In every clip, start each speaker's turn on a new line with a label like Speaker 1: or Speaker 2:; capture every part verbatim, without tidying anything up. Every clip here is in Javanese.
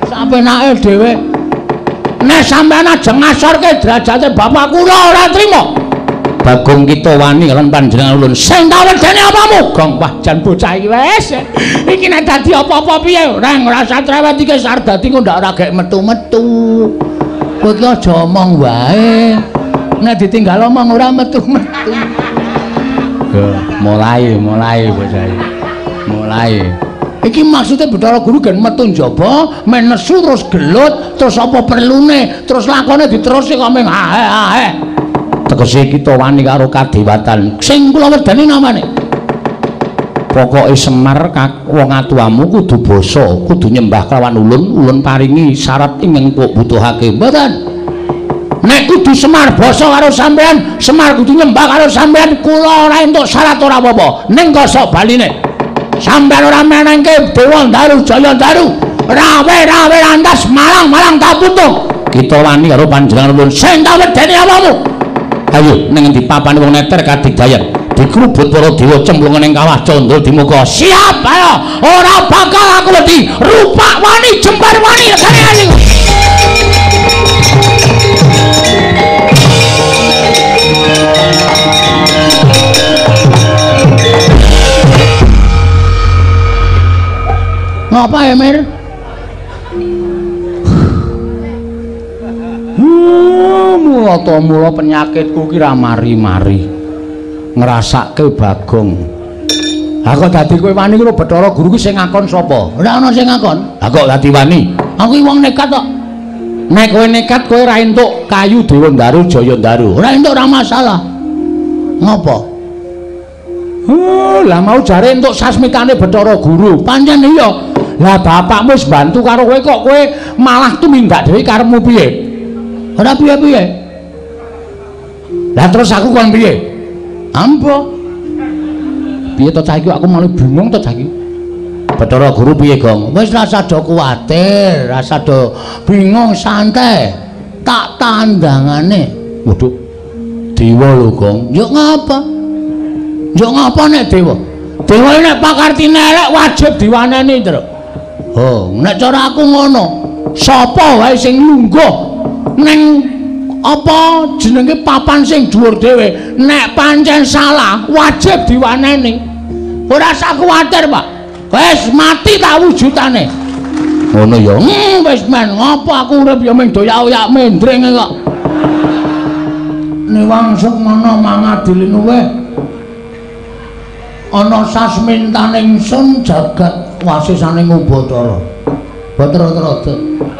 Speaker 1: Sapenake dhewe. Nek sampean ajeng ngasorke derajate bapak kula ora trima. Bagong kita wani lan panjenengan ulun. Sing tak wedeni apa mugong wah jan bocah iki wis. Iki nek dadi apa-apa piye? Reng ora usah cerewet iki sardati kok ndak ora gek metu-metu. Kowe iki aja omong wae. Nek ditinggal omong ora metu-metu. Mulai, mulai bocah iki. Mulai. Iki maksudnya Bathara Guru gen metu njaba, men nesu terus gelut, terus apa perlune, terus lakone diterusi kok meng ae-ae. Tegese kita wani karo kadewatan. Sing kula wedani namane. Pokoke Semar wong atuamu kudu basa, kudu nyembah kelawan ulun, ulun paringi syarat ingkang kok butuhake. Mboten. Nek kudu Semar basa karo sampean, Semar kudu nyembah karo sampean, kula ora entuk syarat ora apa-apa. Ning kosok baline. Sampeyan ora menengke Dewa Daru Jaya Daru rawe-rawe lantas malang-malang tak putung kita wani karo panjenengan nuwun sing tak wedeni awamu ayo ning endi papane wong neter kadigdayan dikrubut para dewa cemplungan ing kawah candra dimuka siap ayo ora bakal aku wedi rupak wani jembar wani negane aning ngapa ya Mir? Mula to mula penyakitku ki ra mari-mari. Ngrasake Bagong. Ha kok dadi kowe wani karo Bathara Guru ki sing ngakon sapa? Ora ana sing ngakon. Ha kok dadi wani? Aku ki wong nekat kok. Nek kowe nekat kowe ra entuk kayu Dewa Daru Jaya Daru. Ora entuk ora masalah. Ngapa? Oh, lah mau jare entuk sasmitane Bathara Guru. Pancen iya. Lah bapakmu wis bantu karo kowe kok kowe malah tumindak dhewe karepmu piye? Ora piye-piye. Lah terus aku kon piye? Ampo. Piye to cah iki aku malah bingung to cah iki. Bathara Guru piye, Gong? Wis rasa do kuwatir, rasa do bingung santai. Tak tandangane. Waduh. Dewa lho, Gong. Yo ngapa? Yo ngapa nek dewa? Dewa nek pakartine elek wajib diwaneni, Tru. Oh, nek cara aku ngono, sapa wae sing lungguh ning apa jenenge papan sing dhuwur dhewe, nek pancen salah wajib diwaneni. Ora usah kuwatir, Pak. Wis mati tak wujudane. Ngono ya. Hmm, wis men, ngopo aku urip ya mung doyak-oyak mendring kok. Niwangsuk mana mangadili nuwe. Ana sasmintaning sun jagat wasisaning Ubatara. Bathara-Trada.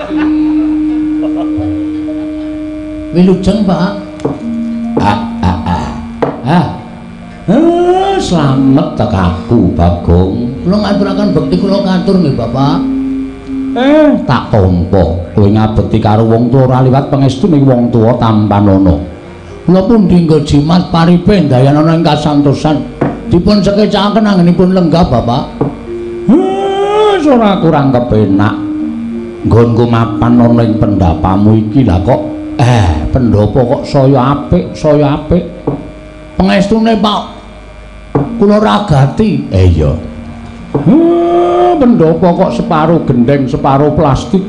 Speaker 1: Wilujeng, Pak. Ah ah ah. Ah. Eh, slamet tekaku, Bagong. Kula ngaturaken bekti kula katur nggih, Bapak. Eh, tak tampa kowe ngabekti karo wong tuwa ora liwat pangestu ning wong tuwa tampanana. Kula pun dinggo jimat paripe ndayanana ing kasantosan. Dipun sekecakaken anggenipun lenggah, Bapak. Heh, ora kurang kepenak. Nggonku mapan ana ing pendapamu iki lah kok eh pendopo kok saya apik, saya apik. Pangestune Pak kula ragati. Eh iya. Heh, pendopo kok separuh gendeng, separuh plastik.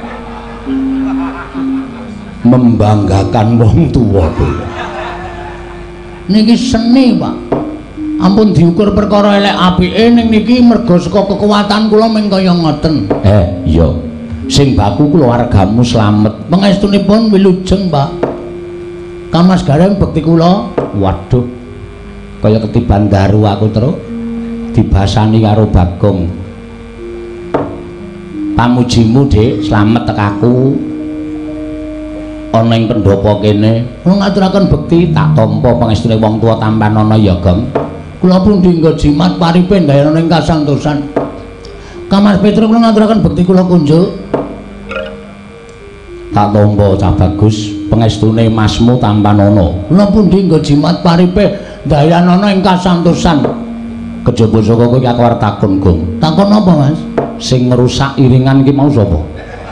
Speaker 1: Membanggakan wong tuwa kula. Niki seni, Pak. Ampun diukur perkara elek apike ning niki merga saka kekuatan kula ming kaya ngoten. Eh, iya. Sing baku keluargamu slamet. Pangestunipun wilujeng, Pak. Kamas gareng bekti kula. Waduh. Kaya ketiban daru aku terus dibasani karo Bagong. Pamujimu, Dik, slamet tekaku. Ana ing pendopo kene. Kula ngaturaken bekti tak tampa pangestune wong tuwa tampanana ya, Gong. Kula pun dinggo jimat paripe ndayanana ing kasantosan. Kamas Petruk kula ngaturaken bekti kula kunjuk. Tak tampa Cah Bagus pangestune masmu tampanana. Kula pun dinggo jimat paripe ndayanana ing kasantosan. Kejaba saka kowe aku arep takon, Gong. Takon apa, Mas? Sing ngerusak iringan ki mau sapa?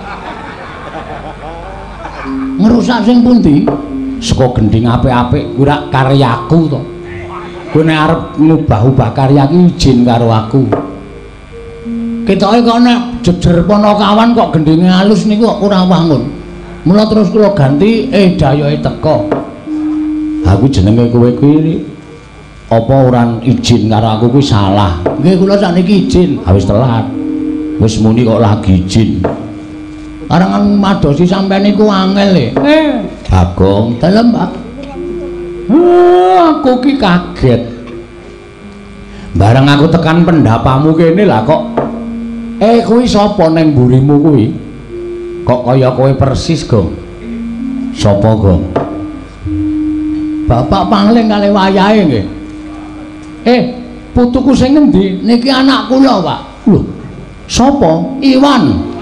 Speaker 1: Ngerusak sing pundi? Saka gending apik-apik kuwi rak karyaku to. Kowe nek arep ngubah-ubah karya ki izin karo aku. Ketoke kok nek jejer Ponokawan kok gendhinge halus niku kok kurang wangun. Mula terus kula ganti eh dayoke teko. Aku jenenge kowe kuwi apa ora izin karo aku kuwi salah. Nggih kula sakniki izin. Ha wis telat. Wis muni kok lagi izin. Arangan madosi sampean niku angel e. Eh, Bagong, dalem, Pak. Uh, aku ki kaget. Bareng aku tekan pendapamu kene lah kok eh kuwi sapa ning mburimu kuwi? Kok kaya kowe persis, Gong? Sapa, Gong? Bapak Pangling kali wayahe nggih. Eh, putuku sing endi? Niki anak kula, Pak. Lho, sapa? Iwan.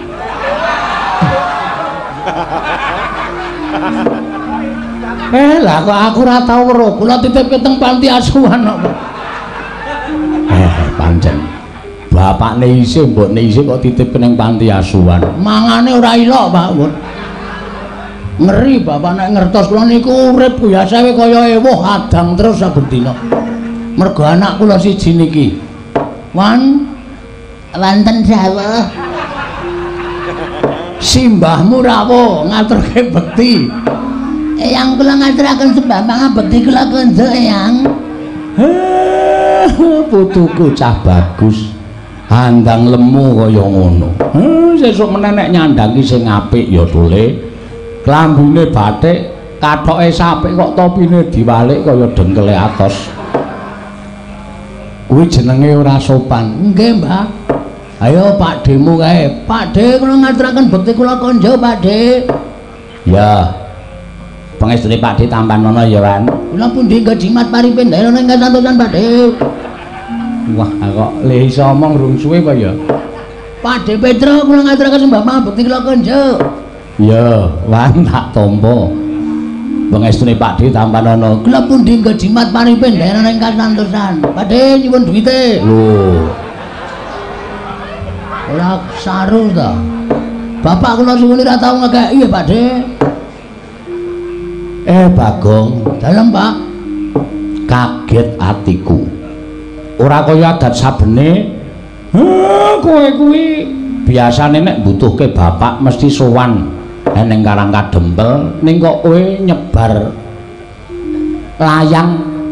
Speaker 1: Eh, lah kok aku ora tau weruh. Kula titipke teng panti asuhan kok. Eh, pancen. Bapakne isih, mbokne isih kok titip ning panti asuhan. Mangane ora ilok, Pak. Ngeri bapak nek ngertos kula niku urip biasa wae kaya ewuh adang terus saben dina. Mergo anak kula siji niki. Wan wonten dawuh. Simbahmu rawuh ngaturke bekti. Eyang kula ngaturaken sembah pangabekti kula konco Eyang. Putuku cah bagus. Handang lemu kaya ngono. Heh, sesuk meneh nek nyandangi sing apik ya tole. Klambine bathik, kathoke sapik kok topine diwalik kaya dengkele atos. Kuwi jenenge ora sopan. Nggih, Mbak. Ayo Pak Demu kae. Pak De kula ngaturaken bekti kula konjo, Pak De. Ya. Pangestune Pak De Tampanono ya, Wan. Kula pundi nggih jimat paripen daerah ning kantosan Pak De. Wah, kok le iso omong rung suwe kok ya. Pak De Petro kula ngaturaken sembah pangabekti kula konjo. Ya, Wan tak tampa. Pangestune Pak De Tampanono. Kula pundi nggih jimat paripen daerah ning kantosan. Pak De nyuwun duwite. Lho. Ora saru ta. Bapak kula suwune ra tau ngekeki ya, Pak De. Eh, Bagong, dalem, Pak. Kaget atiku. Ora kaya adat sabene. Heh, kowe kuwi biasane nek mbutuhke bapak mesti sowan ning Karang Kadempel, ning kok kowe nyebar layang.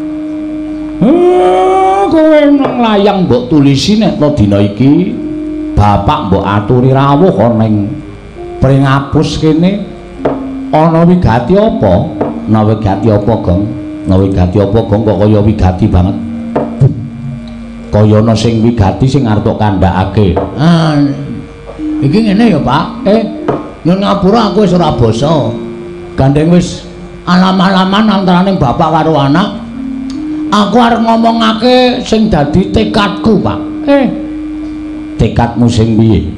Speaker 1: Heh, kowe nang layang mbok tulisi nek to dina iki bapak mbok aturi rawuh ana ning Pringapus kene. Ana wigati apa? Ana wigati apa, Gong? Ana wigati apa, Gong? Kok kaya wigati banget. Kaya ana sing wigati sing arep kandhakake. Ah. Iki ngene ya, Pak. Eh, nyun ngapura aku wis ora basa. Gandeng wis alam-alaman antaraning bapak karo anak. Aku arep ngomongake sing dadi tekadku, Pak. Eh, tekadmu sing piye?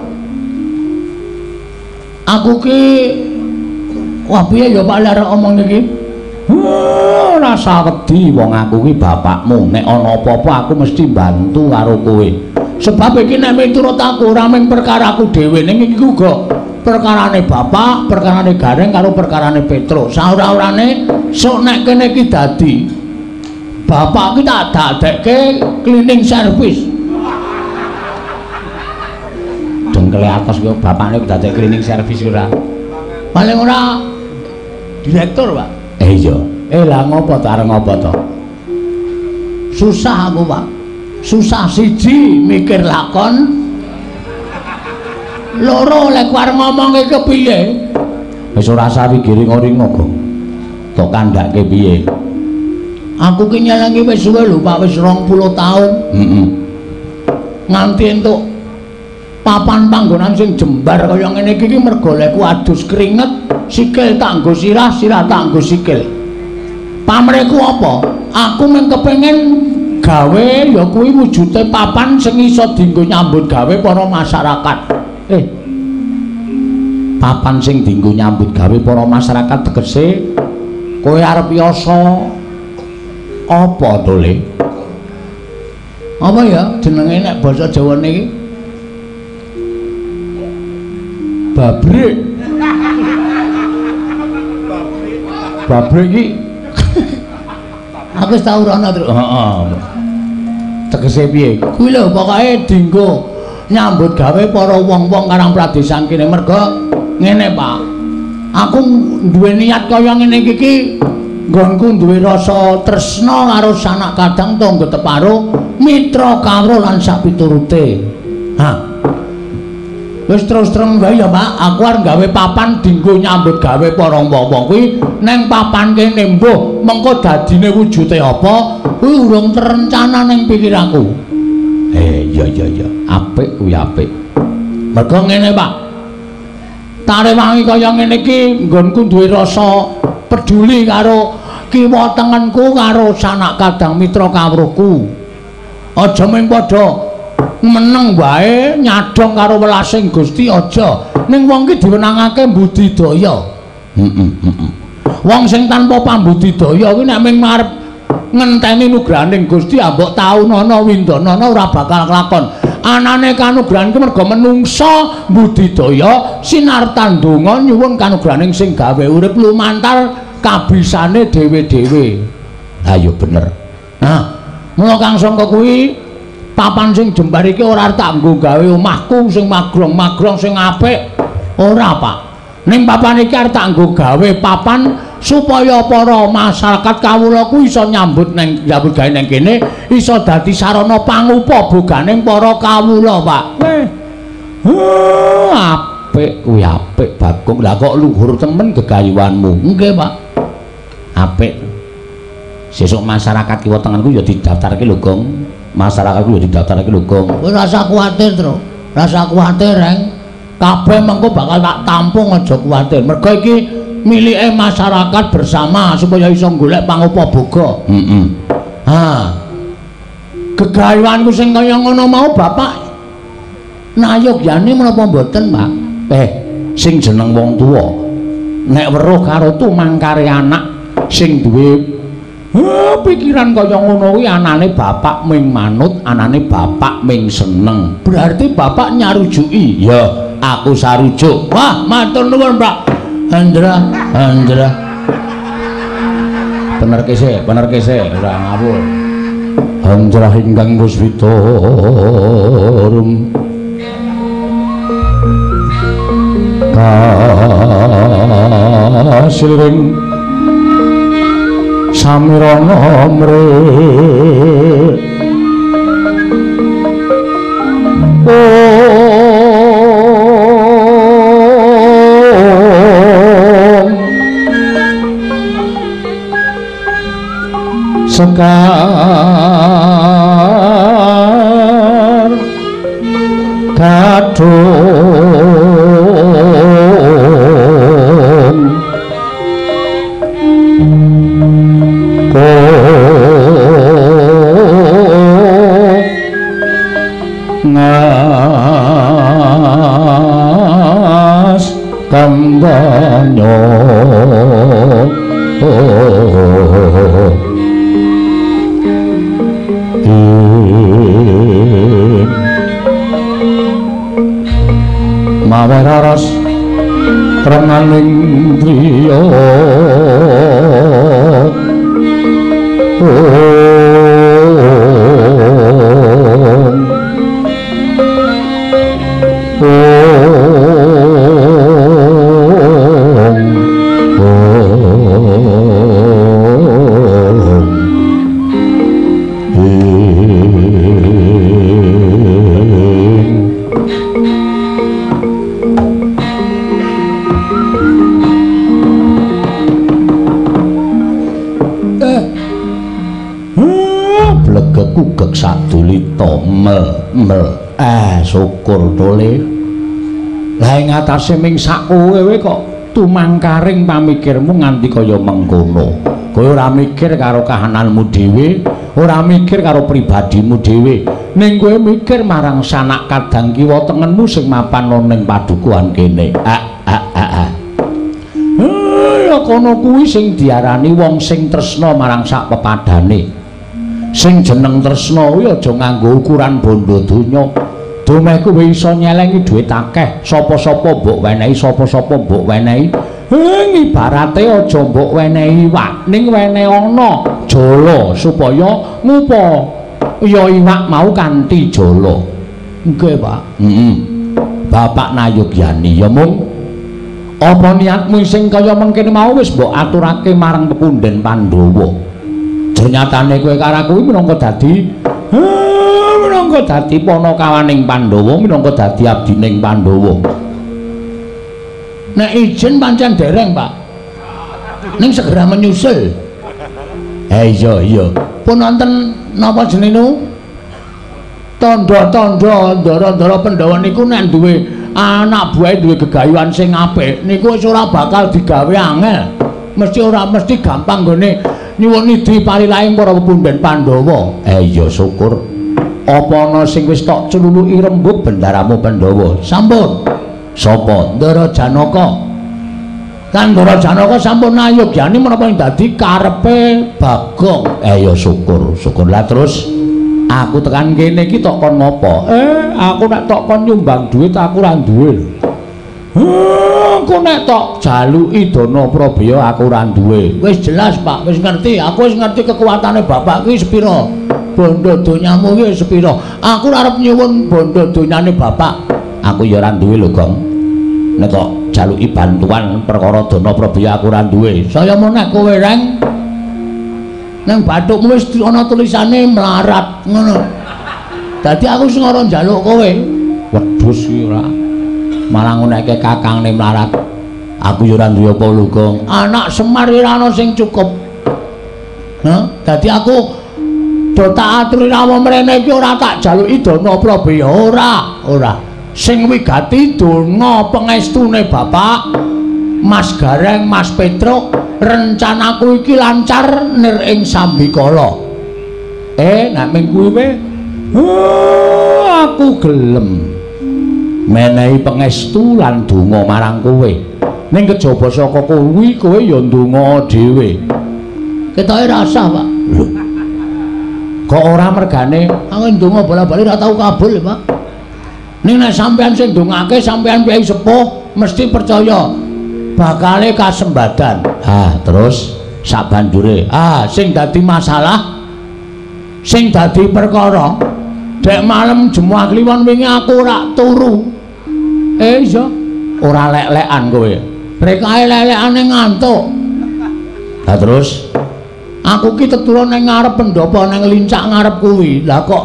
Speaker 1: Aku ki wah piye ya Pak lek omong iki? Ora usah wedi wong aku ki bapakmu. Nek ana apa-apa aku mesti bantu karo kowe. Sebab iki nek miturut aku ora mung perkaraku dhewe ning iki uga perkarane bapak, perkarane Gareng karo perkarane Petro. Saora-orane sok nek kene iki dadi bapak ki tak dadekke cleaning service. Dengkele atas kok bapakne dadekke cleaning service ora. Paling ora direktur, Pak. Eh iya. Eh lah ngopo to arep ngopo to? Susah aku, Pak. Susah siji mikir lakon. Loro lek arep ngomongke kepiye? Wis ora usah pikiring-oring kok. Tok kandhake piye? Aku ki nyelengi wis suwe lho, Pak, wis rong puluh taun. Heeh. Nganti entuk papan panggonan sing jembar kaya ngene iki ki mergo lekku adus keringet. Sikil tak nggo sirah, sirah tak nggo sikil. Pamreku apa? Aku mung kepengin gawe ya kuwi wujude papan sing iso dienggo nyambut gawe para masyarakat. Eh. Papan sing dienggo nyambut gawe para masyarakat tegese kowe arep yasa apa to, Le? Apa ya jenenge nek basa Jawane iki? Babrik. Babrik iki aku wis tau rono terus. Heeh. Tegese piye? Kuwi lho pokoke dienggo nyambut gawe para wong-wong karang pradesan kene merga ngene Pak. Aku duwe niat kaya ngene iki nggonku duwe rasa tresna karo sanak kadang tangga teparo mitra kawruh lan sak piturute. Ha. Wis terus terang wae ya Pak, aku arep gawe papan dinggo nyambut gawe para wong-wong kuwi ning papan kene mbuh mengko dadine wujude apa kuwi urung terencana ning pikiranku. Eh iya iya iya, apik kuwi apik. Mergo ngene Pak. Tarewangi kaya ngene iki nggonku duwe rasa peduli karo kiwa tengenku karo sanak kadang mitra kawruhku. Aja mung padha meneng wae nyadong karo welasing Gusti aja. Ning wong ki diwenangake budidaya. Heeh heeh. Wong sing tanpa pambudidaya kuwi nek mung arep ngenteni nugrahaning Gusti ambok taunana windanana ora bakal kelakon. Anane kanugrahan ki merga menungsa budidaya sinartan donga nyuwun kanugrahaning sing gawe urip lumantar kabisane dhewe-dhewe. Ayo bener. Nah, mula Kang Sangka kuwi papan sing jembar iki ora tak nggo gawe omahku sing magrong-magrong sing apik. Ora, Pak. Ning papan iki arep tak nggo gawe papan supaya para masyarakat kawula ku iso nyambut nang nyambut gawe nang kene iso dadi sarana pangupa boganing para kawula, Pak. Eh. Oh, apik kuwi apik Bagong. Lah kok luhur temen gegayuhanmu. Nggih, Pak. Apik. Sesuk masyarakat kiwa tengenku ya didaftarke lho, Gong. Masyarakatku ya didaftarke lho, Gong. Kowe rasa kuwatir, Tru. Rasa kuwatir, Reng. Kabeh mengko bakal tak tampung aja kuwatir. Mergo iki milike masyarakat bersama supaya iso golek pangupa boga. Heeh. Ha. Gegayuhanku sing kaya ngono mau Bapak nayogyane menapa mboten, Pak? Eh, sing jeneng wong tuwa nek weruh karo tumangkare anak sing duwe oh, pikiran kaya ngono kuwi anane bapak ming manut, anane bapak ming seneng. Berarti bapak nyarujuki. Ya, aku sarujuk. Wah, matur nuwun, Pak. Andra, Andra. Bener kese, bener kese, ora ngawur. Andra ingkang puspitorum. Kasiring samirana mre sekar kadung ngas kambanyo mawe raras renganing driya kugek sadulita mel mel eh syukur tole lah ing atase ming sak kowe kok tumangkaring pamikirmu nganti kaya mengkono kowe ora mikir karo kahananmu dhewe ora mikir karo pribadimu dhewe ning kowe mikir marang sanak kadang kiwa tengenmu sing mapan ning padukuhan kene ah ah ah ah ya kono kuwi sing diarani wong sing tresna marang sak pepadane sing jeneng tresna kuwi aja nganggo ukuran bondo donya. Domehku kowe iso nyelengi dhuwit akeh, sapa-sapa mbok wenehi, sapa-sapa mbok wenehi. Heh, ibarate aja mbok wenehi iwak, ning wenehi ana jala supaya ngupa ya iwak mau kanthi jala. Nggih, Pak. Heeh. Bapak Nayogyani ya mung apa niatmu sing kaya mengkene mau wis mbok aturake marang pepunden Pandhawa. Ternyatane kowe karo kuwi minangka dadi minangka dadi panakawaning Pandhawa, minangka dadi abdining Pandhawa. Nek izin pancen dereng, Pak. Ning segera menyusul. Eh iya iya. Pun wonten napa jenenge? Tandha-tandha ndara-ndara Pandhawa niku nek duwe anak buahe duwe gegayuhan sing apik niku wis ora bakal digawe angel. Mesti ora mesti gampang gone nyuwun idhi parilahing para pepunden Pandhawa. Eh iya syukur. Apa ana sing wis tok celuluki rembug bendaramu Pandhawa? Sampun. Sapa? Ndara Janaka. Kan Ndara Janaka sampun nayogyani menapa ing dadi karepe Bagong. Eh ya syukur, syukur. Lah terus aku tekan kene iki tok kon ngopo? Eh, aku nek tok kon nyumbang duit aku ora duwe. Aku nek tok jaluki dana Prabaya aku ora duwe. Wis jelas, Pak, wis ngerti. Aku wis ngerti kekuatane bapak ki sepira. Bondo donyamu ki sepira. Aku arep nyuwun bondo donyane bapak. Aku ya ora duwe lho, Gong. Nek kok jaluki bantuan perkara dana Prabaya aku ora duwe. Saya menek kowe reng nang bathukmu wis ana tulisane melarat ngono. Dadi aku sing ora njaluk kowe. Wedhus iki ora. Malah ngoneke kakangne melarat. Aku ya ora duwe apa lho, Gong. Anak Semar ora ana sing cukup. Hah? Dadi aku do tak aturi rawa mrene iki ora tak jaluki dana Prabaya ora, ora. Sing wigati dana pangestune Bapak Mas Gareng, Mas Petruk, rencanaku iki lancar nir ing Sambikala. Eh, nek ming kuwi uh, aku gelem menehi pangestu lan donga marang kowe. Ning kejaba saka kuwi kowe ya ndonga dhewe. Ketoke rasah, Pak. Lho. Kok ora mergane aku ndonga bola-bali ora tau kabul, Pak. Ning nek sampean sing ndongake sampean piyai sepuh mesti percaya bakale kasembadan. Ah, terus sak banjure. Ah, sing dadi masalah sing dadi perkara dek malam Jemuah Kliwon wingi aku ora turu. Eh iya, ora lek-lekan kowe. Rekae lek-lekane ngantuk. Lah terus aku ki tetula ning ngarep pendopo ning lincak ngarep kuwi. Lah kok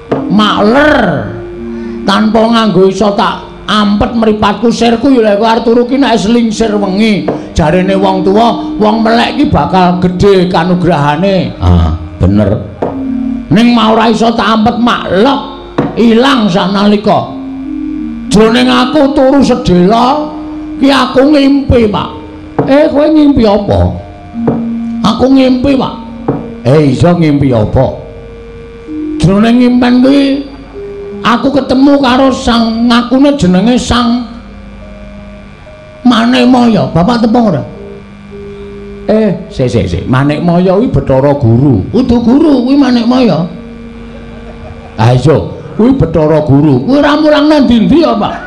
Speaker 1: makler tanpa nganggo iso tak ampet mripatku sirku ya lek arep turu ki nek slingsir wengi jarene wong tuwa wong melek ki bakal gedhe kanugrahane. Ah, bener. Ning mau ora iso tak ampet maklek ilang sanalika. Jroning aku turu sedhela ki aku ngimpi, Pak. Eh, kowe ngimpi apa? Aku ngimpi, Pak. Eh, iso ngimpi apa? Jroning ngimpen kuwi aku ketemu karo sang ngakune jenenge Sang Manikmaya. Bapak tepung ora? Eh, sik sik sik. Manikmaya kuwi Bathara Guru. Udu guru kuwi Manikmaya. Ah iya, kuwi Bathara Guru. Kuwi ora mulang nang ndi-ndi ya, Pak?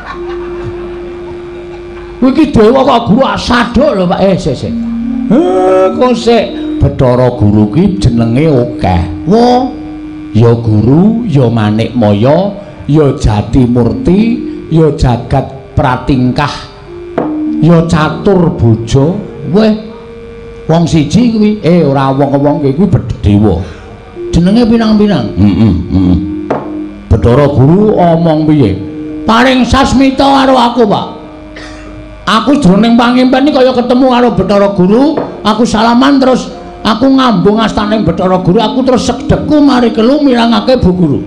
Speaker 1: Kuwi iki dewa kok guru asaduk lho, Pak. Eh, sik sik. Eh, kok sik Bathara Guru kuwi jenenge akeh. Wo, ya guru, ya Manikmaya, ya Jatimurti, ya Jagat Pratingkah, ya Catur Bojo. Weh, wong siji kuwi, eh ora wong-wong kuwi dewa. Jenenge pinang-pinang. Heeh, heeh. Bathara Guru omong piye? Paring sasmita karo aku, Pak. Aku jroning pangimpen iki kaya ketemu karo Bathara Guru, aku salaman terus aku ngambung astaning Bathara Guru, aku terus segdeku mari kelu mirangake Bu Guru.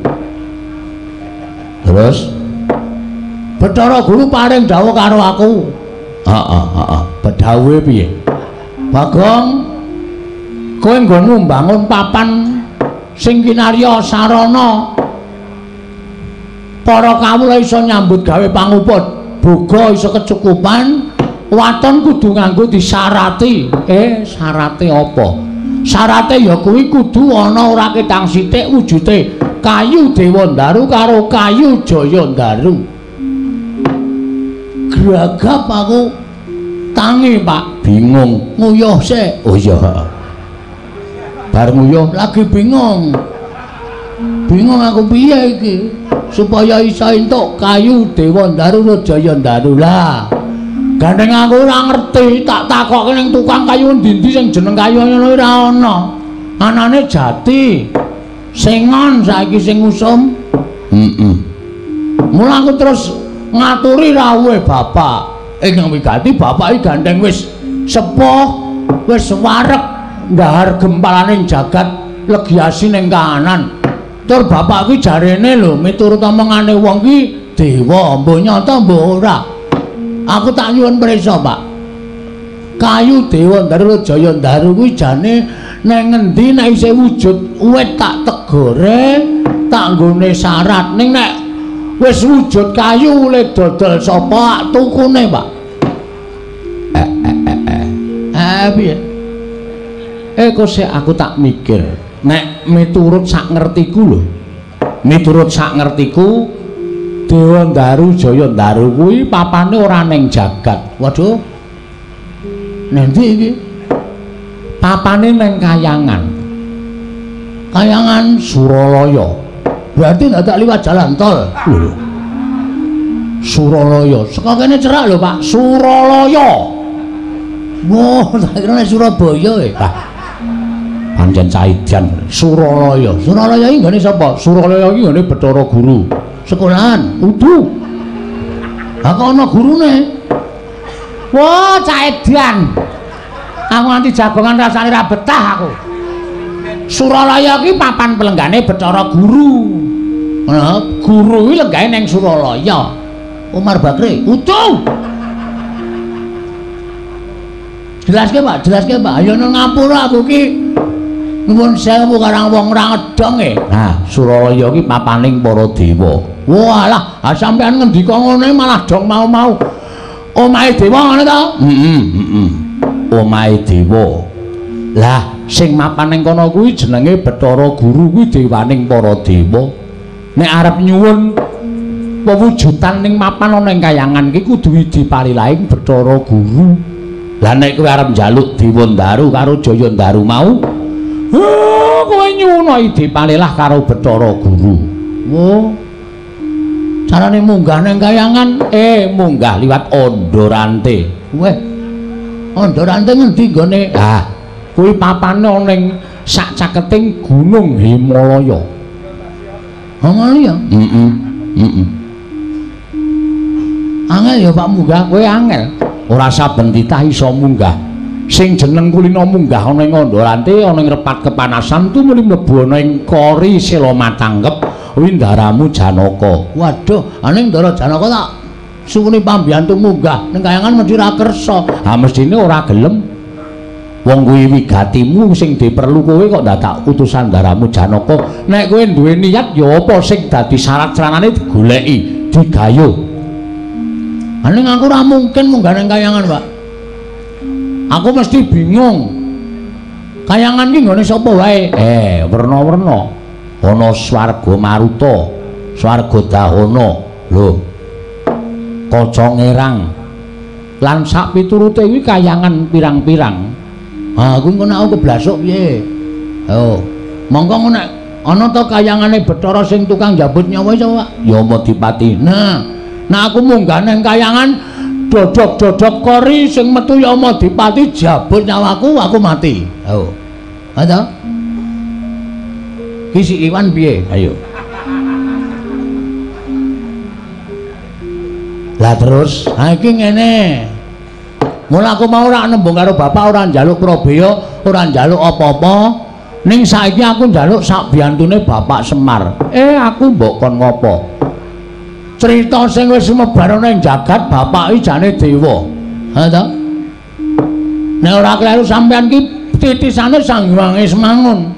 Speaker 1: Terus Bathara Guru paring dawuh karo aku. Heeh, heeh. Bedhawuhe piye? Bagong, kowe nggonmu mbangun papan sing kinarya sarana para kawula iso nyambut gawe panguput, boga iso kecukupan, waton kudu nganggo disarati. Eh, syarate apa? Syarate ya kuwi kudu ana ora ketang sithik wujude kayu Dewandaru karo kayu Jayandaru. Gragap aku tangi, Pak, bingung. Nguyuh sik. Oh iya. Bar nguyuh lagi bingung. Bingung aku piye iki supaya iso entuk kayu Dewa Daru Jaya Daru lah. Gandeng aku ora ngerti, tak takokke ning tukang kayu ndi-ndi sing jeneng kayu ngono ora ana. Anane jati. Sengon saiki sing usum. Heeh. Mula aku terus ngaturi rawuhe bapak. Ing wigati bapak iki gandeng wis sepuh, wis wareg ndahar gempalaning jagat legiasi ning kahanan. Tur bapak kuwi jarene lho miturut omongane wong ki dewa, mbok nyata mbok ora. Aku tak nyuwun prisa, Pak. Kayu Dewa Daru Jaya Daru kuwi jane nang ngendi nek isih wujud wit tak tegore, tak nggone syarat. Ning nek wis wujud kayu le dodol sapa tukune, Pak? Eh eh eh eh. Eh piye? Eh kok sik aku tak mikir. Nek miturut sak ngertiku lho. Miturut sak ngertiku Dewa Daru Jaya Daru kuwi papane ora ning jagat. Waduh. Nanti iki papane ning Kayangan. Kayangan Suralaya. Berarti ndak tak liwat jalan tol. Lho. Suralaya. Saka kene cerak lho, Pak. Suralaya. Wah, tak kira Surabaya e, Pak. Pancen caidan Suralaya. Suralaya iki nggone sapa? Suralaya iki nggone Bathara Guru. Sekolahan, udu. Aku ana gurune. Wah, caedan. Aku nganti jagongan rasane ra betah aku. Suralaya ki papan pelenggane Bathara Guru. Nah, guru iki lenggane ning Suralaya. Umar Bakri, udu. Jelaske, Pak, jelaske, Pak. Ayo nang ngapura aku ki. Nuwun sewu karang wong ora ngedong e. Nah, Suralaya ki papaning para dewa. Walah, ah sampean ngendika ngene malah dong mau-mau. Omahe dewa ngono to? Heeh, heeh. Omahe dewa. Lah, sing mapan ning kono kuwi jenenge Bathara Guru kuwi dewaning para dewa. Nek arep nyuwun pewujudan ning mapan ana ing Kayangan ki kudu diparilaing Bathara Guru. Lah nek kowe arep njaluk Dewa Daru karo Jaya Daru mau, oh, kowe nyuwun dipalilah karo Bathara Guru. Oh. Carane munggah ning Kayangan, eh munggah liwat Ondorante. Weh. Ondorante ngendi gone? Ah, kuwi papane ning sak caketing Gunung Himalaya. Himalaya? Heeh. Heeh. Angel ya Pak munggah, kowe angel. Ora saben titah iso munggah. Sing jeneng kulino munggah ana ing Ondorante, ana ing repat kepanasan tu muli mlebu ana ing Kori Sela Matanggep. Windaramu Janaka. Waduh, aning Ndara Janaka tak suwune pambiyantu munggah ning Kayangan mesti ra kersa. Ha mestine ora gelem. Wong kuwi wigatimu sing diperlu kowe kok dadak utusan Ndaramu Janaka. Nek kowe duwe niat ya apa sing dadi syarat celanane digoleki, digayuh. Aning aku ora mungkin munggah ning Kayangan, Pak. Aku mesti bingung. Kayangan ki nggone sapa wae? Eh, werna-werna. Ana swarga Maruta, swarga Dahana, lho. Kaca Ngerang. Lan sak piturute kuwi Kayangan pirang-pirang. Ha, kuwi ngono aku keblasuk piye? Oh. Monggo nek ana ta Kayangane Bathara sing tukang njabut nyawa iso, Pak? Ya Madipati. Nah, nah aku munggah ning Kayangan dodok-dodok Kori sing metu ya Madipati jabut nyawaku, aku mati. Oh. Ada? Ki si Iwan piye? Ayo. Lah terus, ha iki ngene. Mula aku mau ora nembung karo bapak ora njaluk Prabeya, ora njaluk apa-apa. Ning saiki aku njaluk sak biyantune Bapak Semar. Eh aku mbok kon ngopo? Cerita sing wis sumebar ana ing jagat bapak iki jane dewa. Ha ta? Nek ora kleru sampean ki titisane Sang Hyang Ismangun.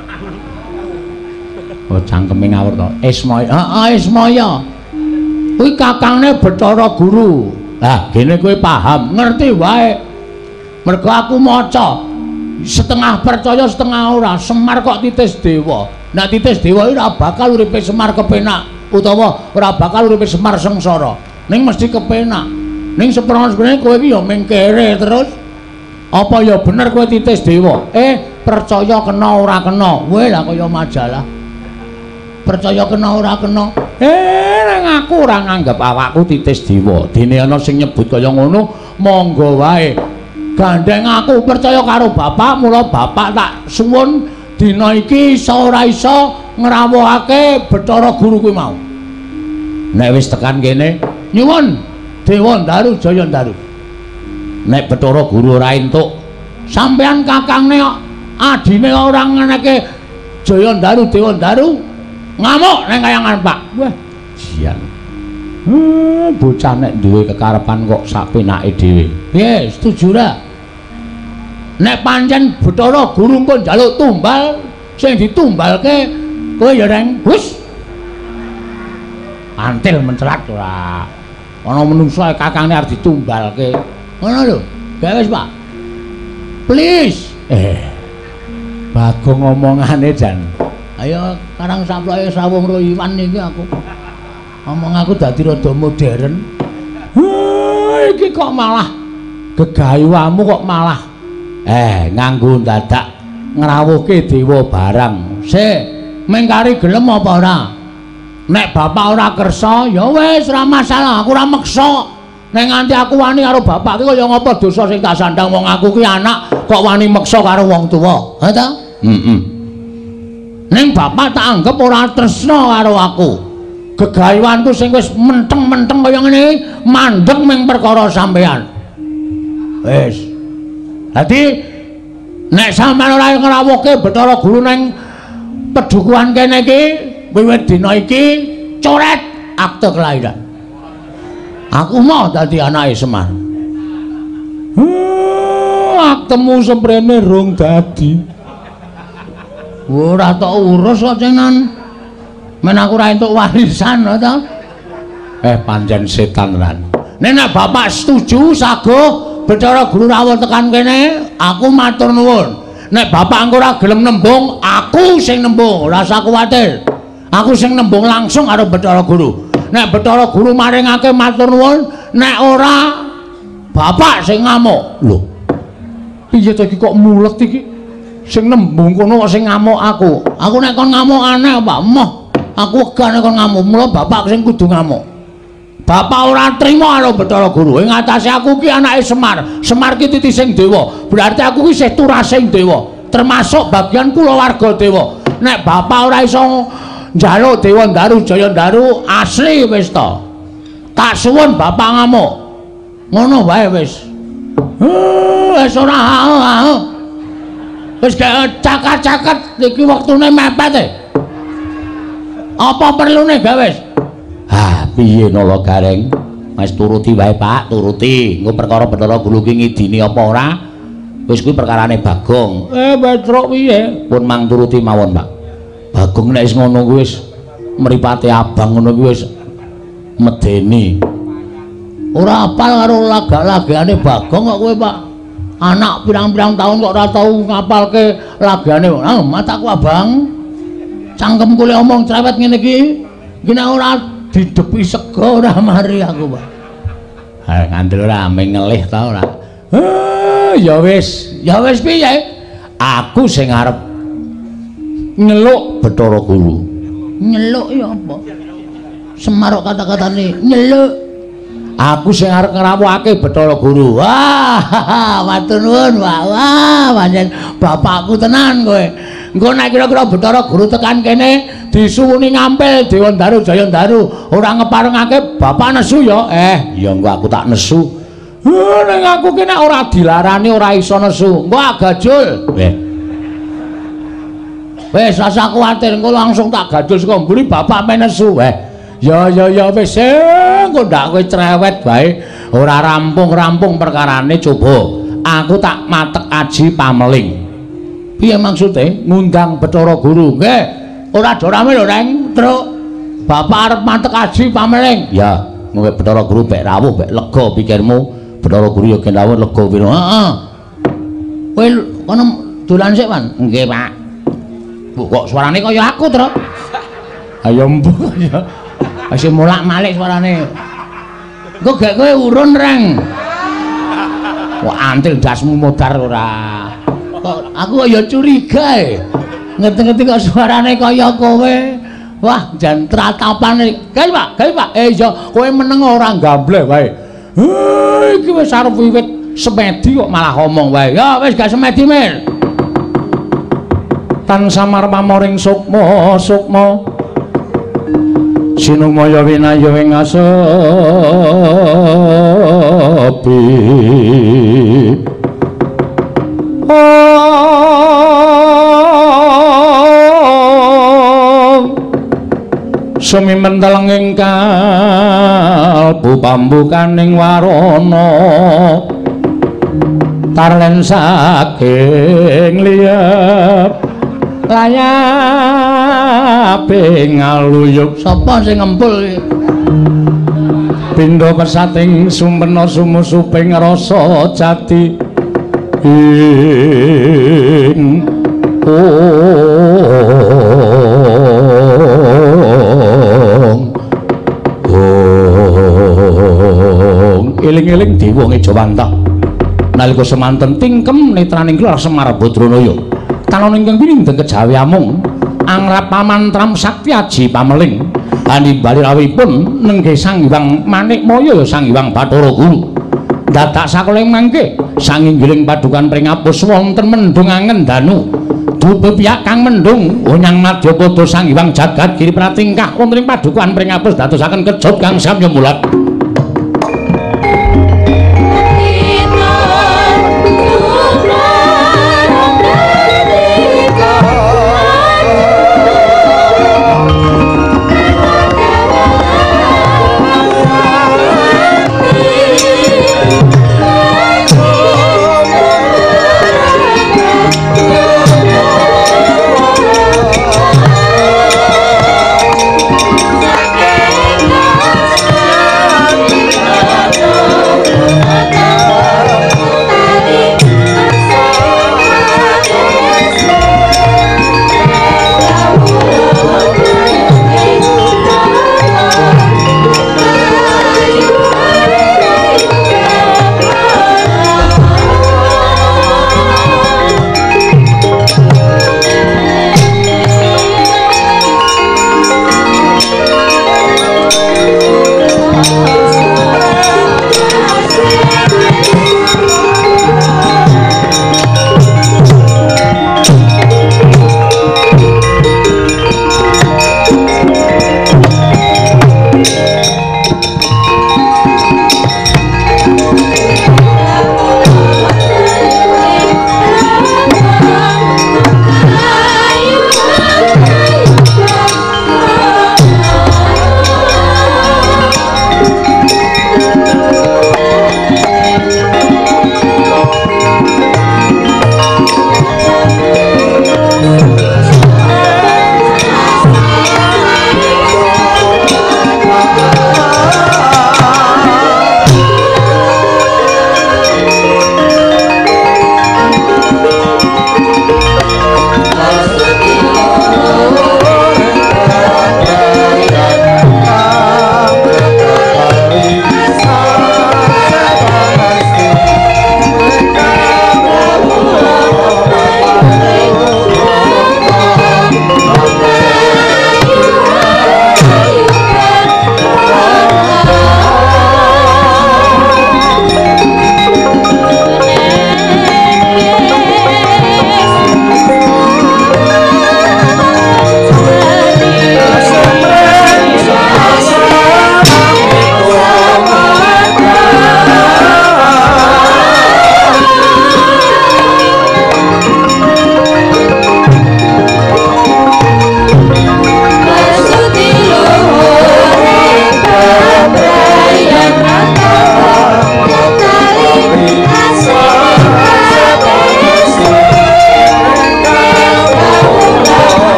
Speaker 1: Oh cangkeme ngawur to. Ismaya. Heeh, Ismaya. Kuwi kakangne Bathara Guru. Lah, gene kowe paham, ngerti wae. Mergo aku maca setengah percaya setengah ora. Semar kok titis dewa. Nek titis dewa iki ora bakal uripe Semar kepenak utawa ora bakal uripe Semar sengsara. Ning mesti kepenak. Ning seprene kowe iki ya mengkere terus. Apa ya bener kowe titis dewa? Eh, percaya kena ora kena. Kowe lah kaya majalah. percaya kena ora kena. Eh nang aku ora nganggep awakku titis dewa. Dene ana sing nyebut kaya ngono, monggo wae. Gandeng aku percaya karo bapak, mula bapak tak suwun dina iki iso ora iso ngrawuhake Bathara Guru kuwi mau. Nek wis tekan kene, nyuwun Dewa Ndaru Jaya Ndaru. Nek Bathara Guru ora entuk, sampean kakangne adine ora ngeneke Jaya Ndaru Dewa Ndaru ngamuk nang kayangan Pak. Wah, jian. Hmm, bocah nek duwe kekarepan kok sapenake dhewe. Piye, setuju ra? Nek pancen Bathara Guru engko njaluk tumbal, sing ditumbalke kowe ya reng Gus. Antil mencelat ora. Ana menungso kakangne arep ditumbalke. Ngono lho. Gawe wis, Pak. Please. Eh. Bagong ngomongane jan. Ayo karang samploke sawung ro iwan iki aku. Ngomong aku dadi rada modern. Heh, iki kok malah gegayamu kok malah eh nganggo dadak ngrawuhke dewa barang. Sik, mengkari gelem apa ora? Nek bapak ora kersa, ya wis ora masalah, aku ora meksa. Nek nganti aku wani karo bapak ki kaya ngapa dosa sing tak sandang wong aku ki anak kok wani meksa karo wong tuwa. Ha ta? Heeh. Ning bapak tak anggap ora tresna karo aku. Gegayanku sing wis menteng-menteng kaya ngene mandeg ming perkara sampean. Wis. Dadi nek sampean ora ngrawuhke Bathara Guru ning pedukuhan kene iki wiwit dina iki coret akte kelahiran. Aku mau dadi anake Semar. Hmm, aktemu semprene rung dadi. Ora tok urus kok cenan. Men aku ora entuk warisan to. Eh pancen setan tenan. Nek bapak setuju sago Bathara Guru rawuh tekan kene, aku matur nuwun. Nek bapak engko ora gelem nembung, aku sing nembung, ora usah kuwatir. Aku sing nembung langsung karo Bathara Guru. Nek Bathara Guru maringake matur nuwun, nek ora bapak sing ngamuk. Lho. Piye to iki kok mulet iki? Sing nembung kono kok sing ngamuk aku. Aku nek kon ngamuk aneh Pak, emoh. Aku wegah nek kon ngamuk, mula bapak sing kudu ngamuk. Bapak ora trima karo Bathara Guru. Ing atase aku ki anake Semar. Semar ki titising dewa. Berarti aku ki isih turasing dewa, termasuk bagian kulawarga dewa. Nek bapak ora iso njaluk Dewa Ndaru Jaya Ndaru asli wis to. Tak suwun bapak ngamuk. Ngono wae wis. Heh, wis ora hao. Wis cakat-cakat iki wektune mepet e. Apa perlune gawe wis? Ah, piye nala gareng? Wis turuti wae, Pak, turuti. Engko perkara Bathara Guru ki ngidini apa ora? Wis kuwi perkarane Bagong. Eh, Petruk piye? Pun mang turuti mawon, Pak. Bagong nek wis ngono kuwi wis mripate abang ngono kuwi wis medeni. Ora apal karo laga-lagane Bagong kok kowe, Pak. Anak pirang-pirang tahun kok ora tau ngapalke lagane. Ah, mataku abang. Cangkemku le omong cerewet ngene iki. Iki nek ora didepi sego ora mari aku, Pak. Ha ngandel ora ame ngelih ta ora. Eh, ya wis, ya wis piye? Aku sing arep nyeluk Bathara Guru. Nyeluk ya apa? Semar kata-katane nyeluk. Aku sing arep ngrawuhake Bathara Guru. Wah, matur nuwun, Pak. Wah, pancen bapakku tenan kowe. Engko nek kira-kira Bathara Guru tekan kene disuwuni ngampil Dewa Ndaru Jaya Ndaru ora ngeparengake bapak nesu ya. Eh, ya engko aku tak nesu. Heh, ning aku ki nek ora dilarani ora iso nesu. Engko agajul. Weh. Wis asa kuwatir engko langsung tak gadul saka mburi bapak men nesu. Weh. Ya ya ya wis engko ndak kowe cerewet bae. Ora rampung-rampung perkarane coba. Aku tak matek aji pameling. Piye maksude ngundang Bathara Guru? Nggih. Ora dorame lho, Reng. Truk. Bapak arep matek aji pameling. Ya, nggawe Bathara Guru bek rawuh, bek lega pikirmu. Bathara Guru ya gen rawuh lega piro. Heeh. Kowe kono dolan sik, Man? Nggih, Pak. Bu kok suarane kaya aku, Truk? Ayo mbok ya. Masih mulak-malik suarane. Engko gek kowe urun, Reng. Wah, antil dasmu modar ora. Kok aku ya curiga e. Ngerti-ngerti kok suarane kaya kowe. Wah, jan tratapane. Gawe, Pak, gawe, Pak. Eh iya, kowe meneng ora gambleh wae. Heh, iki wis arep wiwit semedi kok malah ngomong wae. Ya wis gak semedi, Mir. Tan samar pamoring sukma, sukma. Sinumaya winaya ing asepi. Semi menteleng ing kalbu pambukaning warana tarlen saking liyep layape ngaluyuk sapa sing ngempul pindha pesating sumpena sumusuping rasa jati ing eling-eling dewa Ngejawanta nalika semanten tingkem netraning Klar Semar Badranaya tanon ingkang pinindeng kejawi amung angrap pamantram sakti aji pameling anibali rawipun nenggih Sang Hyang Manikmaya ya Sang Hyang Bathara Guru dadak sakeling mangke sanginggiling padukan pringapus wonten mendung angendanu dubepiak kang mendung onyang madyapada Sang Hyang Jagat Giri pratingkah wonten ing padukan pringapus dadosaken kejut kang samya mulat.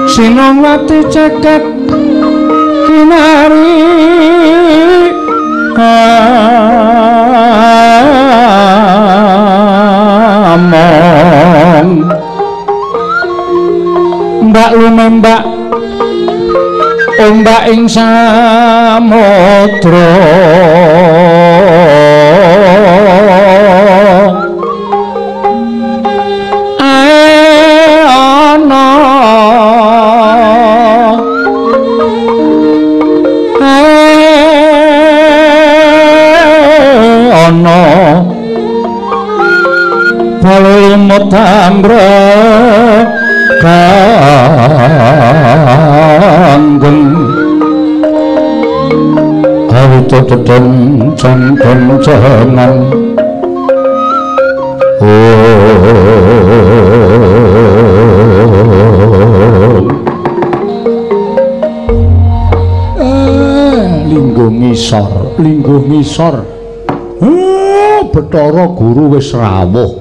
Speaker 2: Sinong wati ceket kinari
Speaker 1: among mbak lumembak ombak ing samudra tambra kanggeng awito teteng cangkem jangan linggo ngisor linggo ngisor Bathara Guru wis rawuh.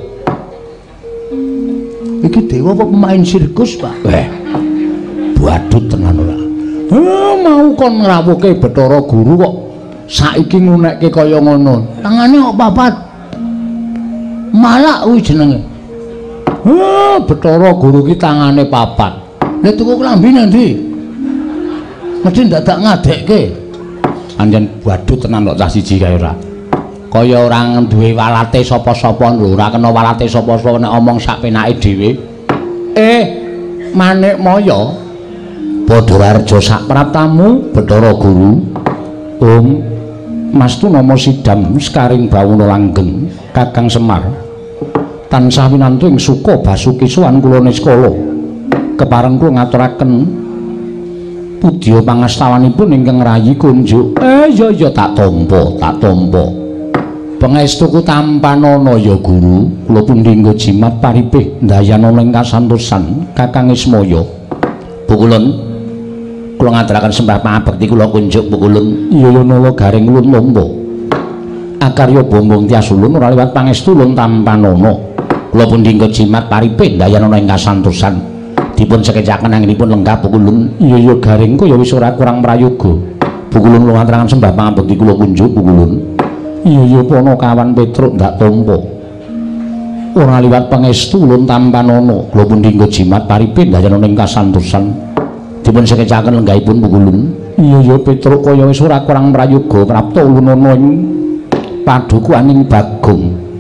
Speaker 1: Iki dewa apa pemain sirkus, Pak? Eh, badut tenan ora. Eh, mau kon ngrawuhke Bathara Guru kok saiki ngunekke kaya ngono. Tangane kok papat. Malak kuwi jenenge. Eh, Bathara Guru ki tangane papat. Lah tuku klambi ndi? Mesti dadak ngadekke. Anjen badut tenan kok cah siji kae ora. Kaya ora duwe walate sapa-sapa lho, ora kena walate sapa-sapa nek omong sak penake dhewe. Eh, Manik Maya, Padhawarja sak praptamu Bathara Guru. Om Mastu nama Sidam Sekaring Bawuna Langgeng, Kakang Semar. Tansah winantu ing suka Basuki sowan kula Niskala. Kepareng kula ngaturaken pudya pangastawanipun ingkang rayi kunjuk. Eh, ya ya tak tampa, tak tampa. Pangestuku tampanana ya Guru, kula pundhingga jimat paripih ndayanana ing kasantosan Kakang Ismaya. Pukulun kula ngaturaken sembah pangabekti kula kunjuk pukulun Yayanala garing ulun lomba. Akarya bombong tias ulun ora liwat pangestu ulun tampanana. Kula pundhingga jimat paripih ndayanana ing kasantosan dipun sekecaken anggenipun lenggah pukulun Yaya garing kaya wis ora kurang prayoga. Pukulun kula ngaturaken sembah pangabekti kula kunjuk pukulun iya pono kawan Petruk ndak tampa ora liwat pangestu ulun tampanana. Kula pundhingga jimat paripih ndayanana ing kasantosan dipun sekecaken lenggahipun pukulun iya Petruk kaya wis ora kurang prayoga prapta ulun ana ing padukuaning Bagong.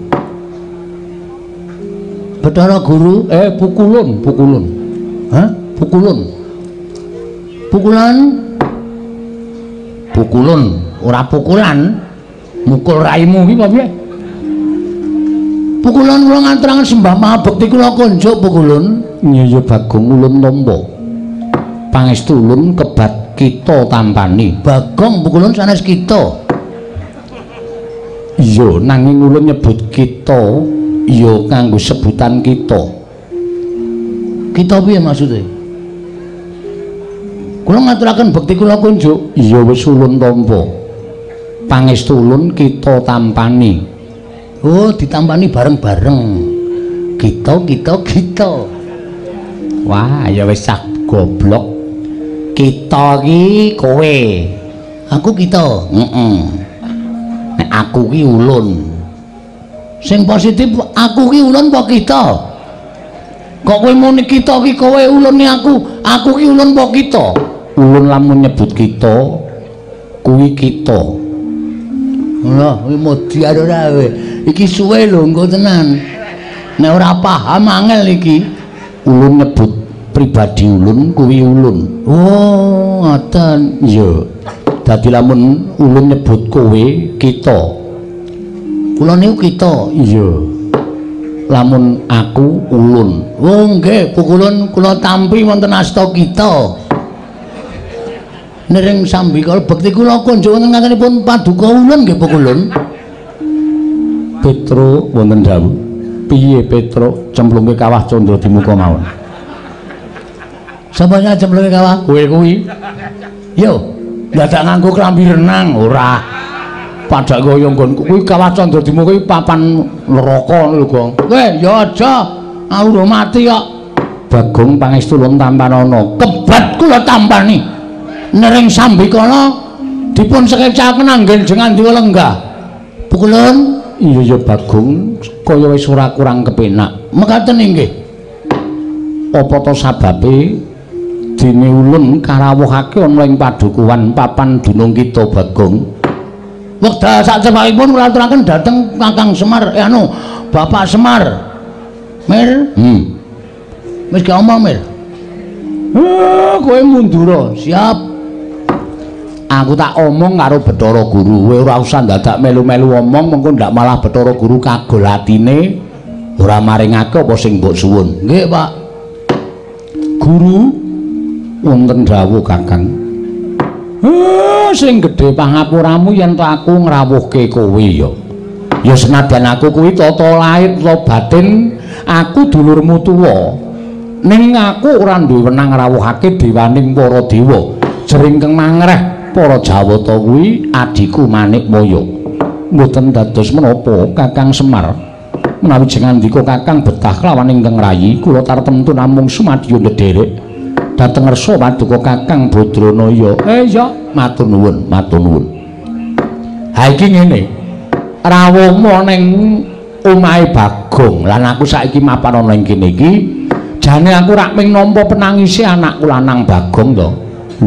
Speaker 1: Bathara Guru eh pukulun pukulun hah pukulun pukulan pukulun ora pukulan mukul raimu iki apa piye? Pukulan kula ngaturaken sembah pangabekti kula kunjuk pukulun. Iya Bagong ulun tampa. Pangestu ulun kebat kita tampani. Bagong pukulun sanes kita. Iya nanging ulun nyebut kita iya kanggo sebutan kita. Kita piye maksudnya? Kula ngaturaken bekti kula kunjuk. Iya wis ulun tampa. Pangestu ulun kita tampani. Oh, ditampani bareng-bareng. Kita kita kita. Wah, ya wis sak goblok. Kita ki kowe. Aku kita. Heeh. Nek aku ki ulun. Sing positif aku ki ulun apa kita? Kok kowe muni kita ki kowe ulun ni aku. Aku ki ulun apa kita? Ulun lamun nyebut kita kuwi kita. Lha, kuwi modi ora kowe. Iki suwe lho engko tenan. Nek ora paham angel iki. Ulun nyebut pribadi ulun kuwi ulun. Oh, ngoten. Iya. Dadi lamun ulun nyebut kowe kita. Kula niku kita. Iya. Lamun aku ulun. Oh, nggih, pukulun kula tampi wonten asta kita. Nering sambikala bekti kula kunjuk wonten ngatenipun paduka ulun nggih pukulun. Petruk wonten dawuh. Piye Petruk cemplungke kawah candra di muka mawon? Sapa sing cemplungke kawah? Kowe kuwi. Yo, dadak nganggo klambi renang ora. Padha kaya nggon kuwi kawah candra di muka iki papan neraka lho, Gong. Kowe ya aja aura mati kok. Bagong pangestu ulun tampanana. Kebat kula tampani. Nering sambikala dipun sekecaken anggen jengan diwa lenggah. Pukulan iya ya Bagong kaya wis ora kurang kepenak. Mekaten inggih. Apa to sababe dene ulun karawuhake ana ing padukuhan papan dunung kita Bagong. Wekdal sacepakipun kula aturaken dhateng Kakang Semar, eh anu Bapak Semar. Mir, hmm. Wis gak omong Mir. Eh, kowe mundur. Siap. Aku tak omong karo Bathara Guru, kowe ora usah dadak melu-melu omong mengko ndak malah Bathara Guru kagol atine ora maringake apa sing mbok suwun. Nggih, Pak. Guru wonten dawuh Kakang. Eh, sing gedhe pangapuramu yen to aku ngrawuhke kowe ya. Ya senadyan aku kuwi tata lair ta batin, aku dulurmu tuwa. Ning aku ora duwe wenang ngrawuhake dewaning para dewa. Jering keng mangreh para Jawata kuwi adiku Manikmaya. Mboten dados menapa Kakang Semar. Menawi jengandika Kakang betah kelawan ingkang rayi, kula tartemtu namung sumadya ndederek dhateng ngersa paduka Kakang Badranaya. Eh ya, matur nuwun, matur nuwun. Ha iki ngene. Rawuhmu ning omahe Bagong, lan aku saiki mapan ana ing kene iki, jane aku rak ming nampa penangise anakku lanang Bagong to. Lho.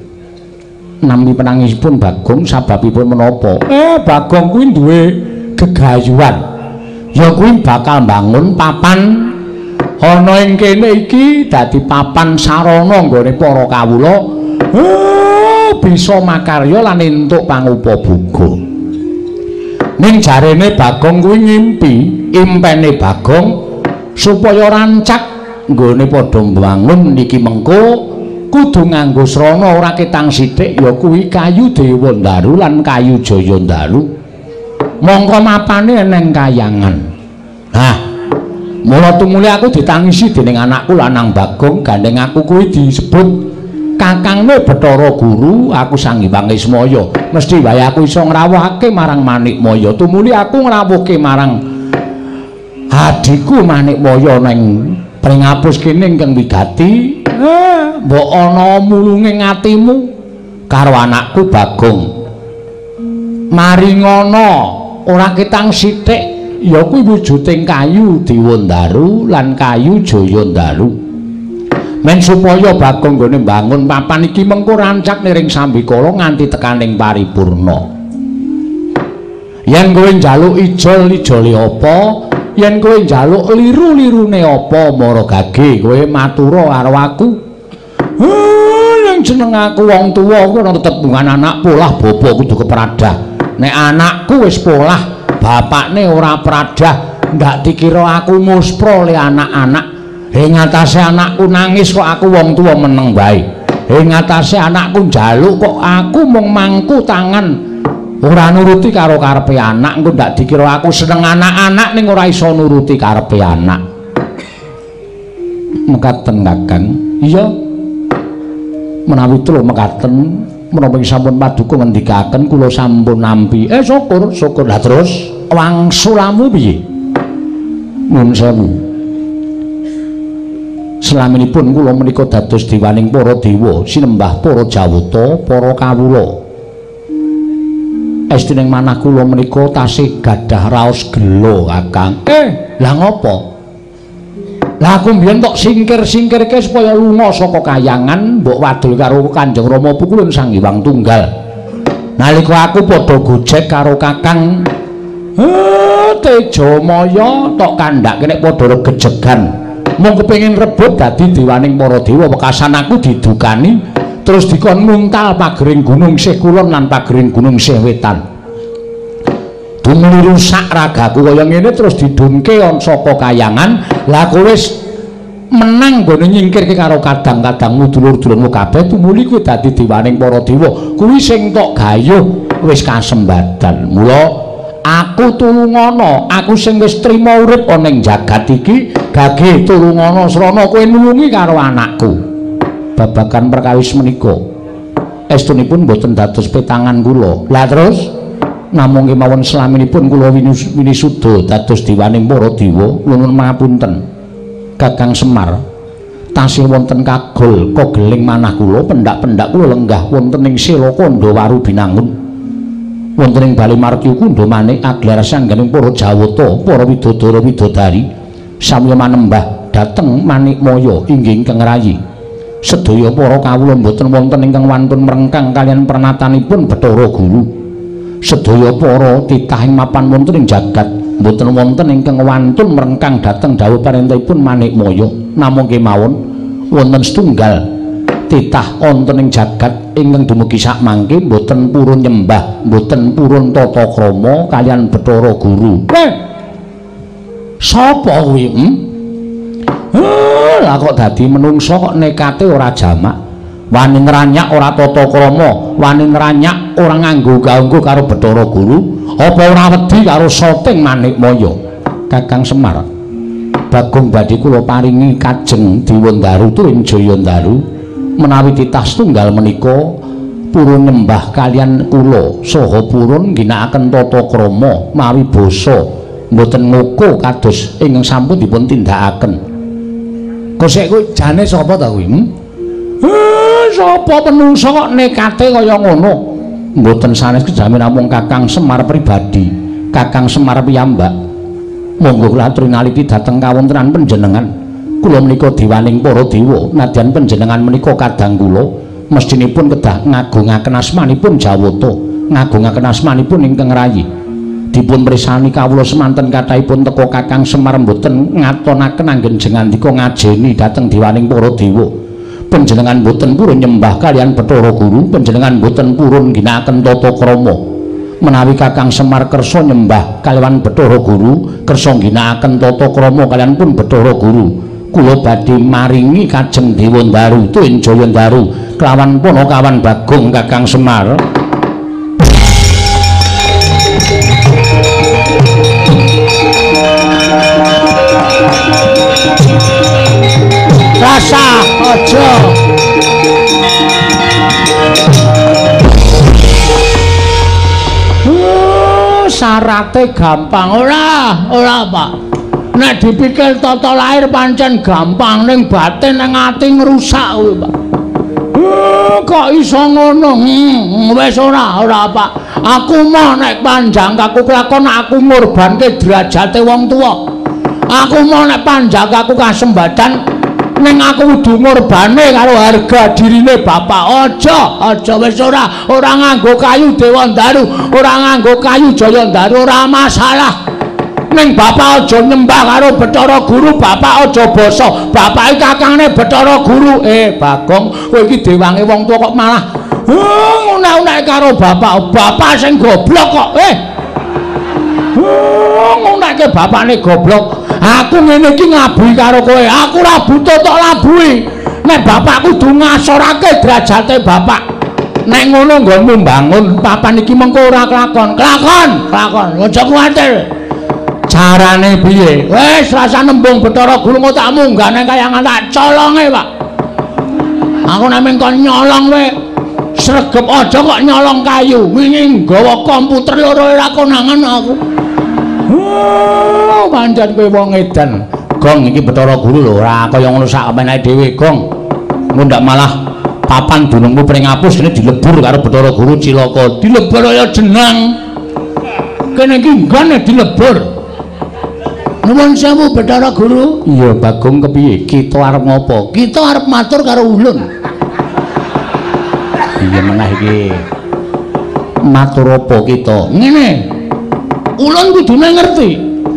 Speaker 1: Nami penangisipun Bagong sababipun menapa? Eh, Bagong kuwi duwe gegayuhan. Ya kuwi bakal mbangun papan ana ing kene iki dadi papan sarana nggone para kawula. Eh, bisa makarya lan entuk pangupabuga. Ning jarene Bagong kuwi ngimpi, impene Bagong supaya rancak nggone padha mbangun niki mengko kudu nganggo srana ora ketang sithik ya kuwi kayu Dewandaru lan kayu Jayandaru. Mongko mapane eneng kayangan. Nah, mula tumuli aku ditangisi dening anakku lanang Bagong, gandeng aku kuwi disebut Kakangne Bathara Guru, aku Sanghyang Ismaya. Mesti wae aku iso ngrawuhake marang Manikmaya. Tumuli aku ngrawuhke marang adiku Manikmaya ning Pringapus kene ingkang wigati. Eh, mbok ana mulunge atimu karo anakku Bagong. Maringana ora ketang sithik ya kuwi wujuding kayu Dewandaru lan kayu Jayandaru. Men supaya Bagong nggone mbangun papan iki mengko rancak niring sambikala nganti tekaning paripurna. Yen kowe njaluk ijol-ijole apa, yen kowe njaluk liru-lirune apa, mara gage kowe matura karo aku. Heh, yang jeneng aku wong tuwa kuwi ora tetepungan anak polah bapa kudu kepradah. Nek anakku wis polah, bapakne ora pradah, ndak dikira aku muspra le anak-anak. Ing atase anakku nangis kok aku wong tuwa meneng wae. Ing atase anakku njaluk kok aku mung mangku tangan. Ora nuruti karo karepe anak, engko ndak dikira aku seneng anak-anak ning ora iso nuruti karepe anak. Mekaten Kakang. Iya. Menawi telu mekaten, menapa sampun paduka ngendikaken kula sampun nampi. Eh syukur, syukur. Lah terus wangsulamu piye? Nuwun sewu. Selaminipun kula menika dados dewaning para dewa, sinembah para Jawata, para kawula. Estuning manah kula menika tasih gadah raos gelo, Kakang. Eh, lah ngopo? Lah aku mbiyen tok singkir-singkirke supaya lunga saka kayangan, mbok wadul karo Kanjeng Rama Pukulun Sang Hyang Tunggal. Nalika aku padha gojek karo Kakang eh Tejamaya tok kandhake nek padha regejegan. Mung kepengin rebut dadi dewaning para dewa, wekasan aku didukani terus dikon muntal pagering gunung sih kulon lan pagering gunung sih wetan. Dumuli rusak ragaku kaya ngene terus didunke saka kayangan. Lah kowe wis menang gone nyingkirke karo kadang-kadangmu dulur-dulurmu kabeh, tumuli kowe dadi dewaning para dewa. Kuwi sing tok gayuh wis kasembadan. Mula aku tulungana, aku sing wis trima urip ana ing jagat iki, gagih tulungana srana kowe nulungi karo anakku. Babagan perkawis menika estunipun boten dados petangan kula. Lah terus namung kemawon selaminipun kula winisuda dados dewaning para dewa, nuwun pangapunten Kakang Semar. tasih wonten kagol kageling manah kula pendak-pendak kula lenggah wonten ing Sela Kandawaru binangun wonten ing Bali Martya Kundha manik aglar sangganing para Jawata para widodara widodari samya manembah dhateng Manikmaya inggih ingkang rayi sedaya para kawula boten wonten ingkang wantun mrengkang kalian pernatanipun Bathara Guru sedaya para titah ing mapan wonten ing jagat boten wonten ingkang wantun mrengkang dhateng dawuh parentahipun Manikmaya namung kemawon wonten setunggal titah wonten ing jagat ingkang dumugi sakmangke boten purun nyembah boten purun tata krama kalian Bathara Guru. Eh sapa kuwi? Hmm? Eh lah kok dadi menungsa kok nekate ora jamak wani nranyak ora tata krama wani nranyak ora nganggo ganggo karo Bathara Guru apa ora wedi karo soting Manikmaya. Kakang Semar Bagong badhe kula paringi kajeng Diwandaru tuwin Jayandaru menawi titah setunggal menika purun nyembah kalian kula saha purun ginakaken tata krama mawi basa mboten ngoko kados ingkang sampun dipun tindakaken. Kosek kuwi jane sapa ta kuwi? Hmm? Eh sapa menungsa kok nekate kaya ngono? Mboten sanes kejamin namung Kakang Semar pribadi, Kakang Semar piyambak. Monggo kula aturi naliki dhateng kawontenan panjenengan. Kula menika diwaning para dewa, nadyan panjenengan menika kadang kula mestinipun kedah ngagungaken asmanipun Jawata, ngagungaken asmanipun ingkang rayi. Dipun mirsani kawula semanten kathahipun teka Kakang Semar mboten ngatonaken anggen jengandika ngajeni dhateng diwaning para dewa. Panjenengan mboten purun nyembah kalian Bathara Guru, panjenengan mboten purun ginakaken tata krama. Menawi Kakang Semar kersa nyembah kalian Bathara Guru, kersa ginakaken tata krama kalian pun Bathara Guru, kula badhe maringi kajeng Dewandaru tuwin Jayandaru kelawan Panakawan Bagong Kakang Semar. Rasa aja uh, syarate gampang ora ora Pak nek dipikir tata lahir pancen gampang ning batin ning ati ngrusak kuwi Pak uh, kok iso ngono hmm, wis ora ora Pak aku mau nek panjang aku kelakon aku ngorbanke derajate wong tuwa aku mau nek panjang aku kasembadan ning aku kudu ngorbane karo harga dirine bapak aja aja wis ora ora nganggo kayu Dewandaru ora nganggo kayu Jayandaru ora masalah ning bapak aja nyembah karo Bathara Guru bapak aja basa bapak iki kakangne Bathara Guru eh Bagong kowe iki dewange wong tuwa kok malah ngunek-unek karo bapak bapak sing goblok kok eh ngunekke bapakne goblok aku ngene iki ngabui karo kowe aku ora butuh tok labui nek bapak kudu ngasorake derajate bapak nek ngono nggonmu mbangun papan iki mengko ora kelakon kelakon kelakon aja kuwatir carane piye wis rasa nembung Bathara Guru kok tak munggah nang kayangan tak colonge Pak aku nek mengko nyolong kowe sregep aja kok nyolong kayu wingi nggawa komputer loro ora konangan aku oh, pancen kowe wong edan. Gong iki Bathara Guru lho, ora kaya ngono sak meneh dhewe, Gong. Engko ndak malah papan dunungmu pring apus kene dilebur karo Bathara Guru cilaka. Dilebur kaya jenang. Kene iki nggone dilebur. Nuwun sewu Bathara Guru. Iya, Bagong kepiye? Kita arep ngopo? Kita arep matur karo ulun. Iya meneh iki. Matur apa kita? Ngene. Ulun kudune ngerti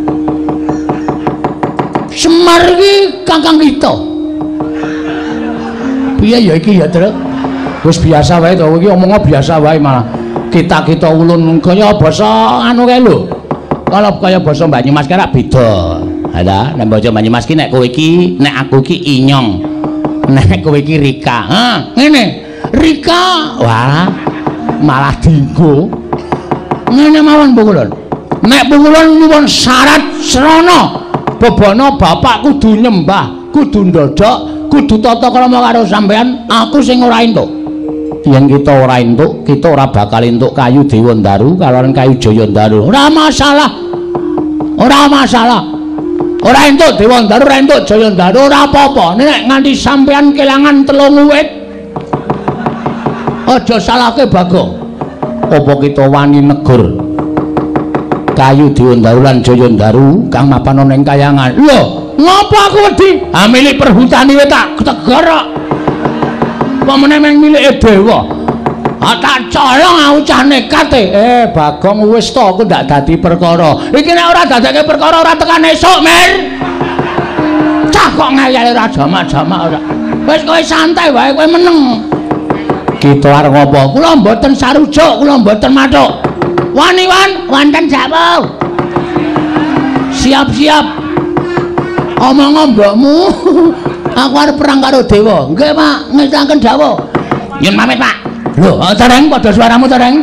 Speaker 1: Semar iki kakang kita piye ya iki ya Truk wis biasa wae to iki omongnya biasa wae malah kita-kita ulun kaya basa anu kae lho kalau kaya basa Banyumas kira beda ada nek basa Banyumas ki nek kowe iki nek aku iki Inyong nek kowe iki Rika ha ngene Rika wah malah dienggo ngene mawon Pungulun nek Pungulun nyuwun syarat srana bebono bapak kudu nyembah kudu ndodok kudu tata krama karo sampean aku sing ora entuk yen kita ora entuk kita ora bakal entuk kayu Dewandaru kalawan kayu Jayandaru ora masalah ora masalah Ora entuk Dewa Ndaru, ora entuk Jaya Ndaru, ora apa-apa. Nek nganti sampean kelangan telung wit. Aja salahke Bagong. Apa kita wani negur kayu Dewa Ndaru lan Jaya Ndaru kang mapan ana ing kayangan. Lho, ngapa aku wedi? Ha milik perhutani wis tak tegar kok. Apa meneh meng milike dewa? Ha tak colong aku cah nekat e. Eh, Bagong wis to aku ndak dadi perkara. Iki nek ora dadake perkara ora tekan esuk, Mir. Cah kok ngayal ora jamak-jamak ora. Wis kowe santai wae kowe meneng. Kita arep ngopo? Kula mboten sarujuk, kula mboten mathuk. Wani wan, wonten jawu. Siap-siap. Omong mbokmu. Aku arep perang karo dewa. Nggih, Pak, ngestaken dawuh. Nyun pamit, Pak. Lho, tereng padha suaramu tereng.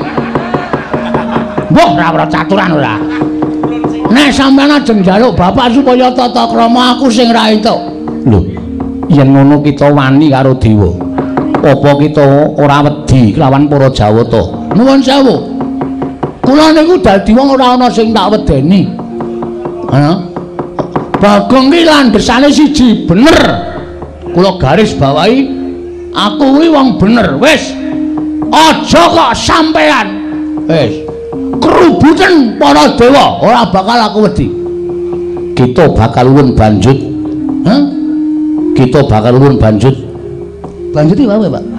Speaker 1: Mbah, ora ora caturan ora. Nek sampeyan ajeng njaluk bapak supaya tata krama aku sing ra entuk. Lho, yen ngono kita wani karo dewa. Apa kita ora wedi kelawan para Jawata? Nuwun sewu. Kula niku dadi wong ora ana sing tak wedeni. Ha? Bagong ki landhesane siji, bener. Kula garis bawahi aku kuwi wong bener. Wis. Aja kok sampean. Wis. Kerubuten para dewa, ora bakal aku wedi. Kita bakal ulun banjut. Hah? Kita bakal ulun banjut. Banjut iki wae, Pak.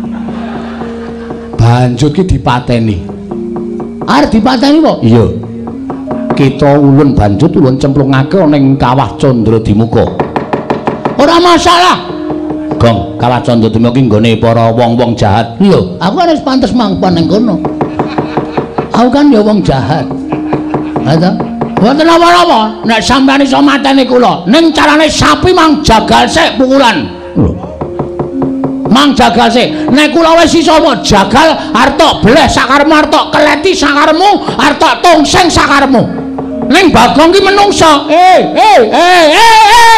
Speaker 1: Banjut ki dipateni. Arep dipateni kok? Iya. Kita ulun banjut ulun cemplungake ana ing Kawah Candradimuka. Ora masalah. Gong, Kawah Candradimuka ki nggone para wong-wong jahat. Lho, aku kan wis pantes mangpan ning kono. Aku kan ya wong jahat. Ha ta? Mboten apa-apa. Nek sampeyan iso mateni kula, ning carane sapi mang jagal sik pukulan. Lho. Mang jagal sik. Nek kula wis iso jagal arep tok bleh sakaremu, arep tok keleti sakaremu, arep tok tongseng sakaremu. Ning Bagong ki menungsa. Eh, eh, eh, eh, eh.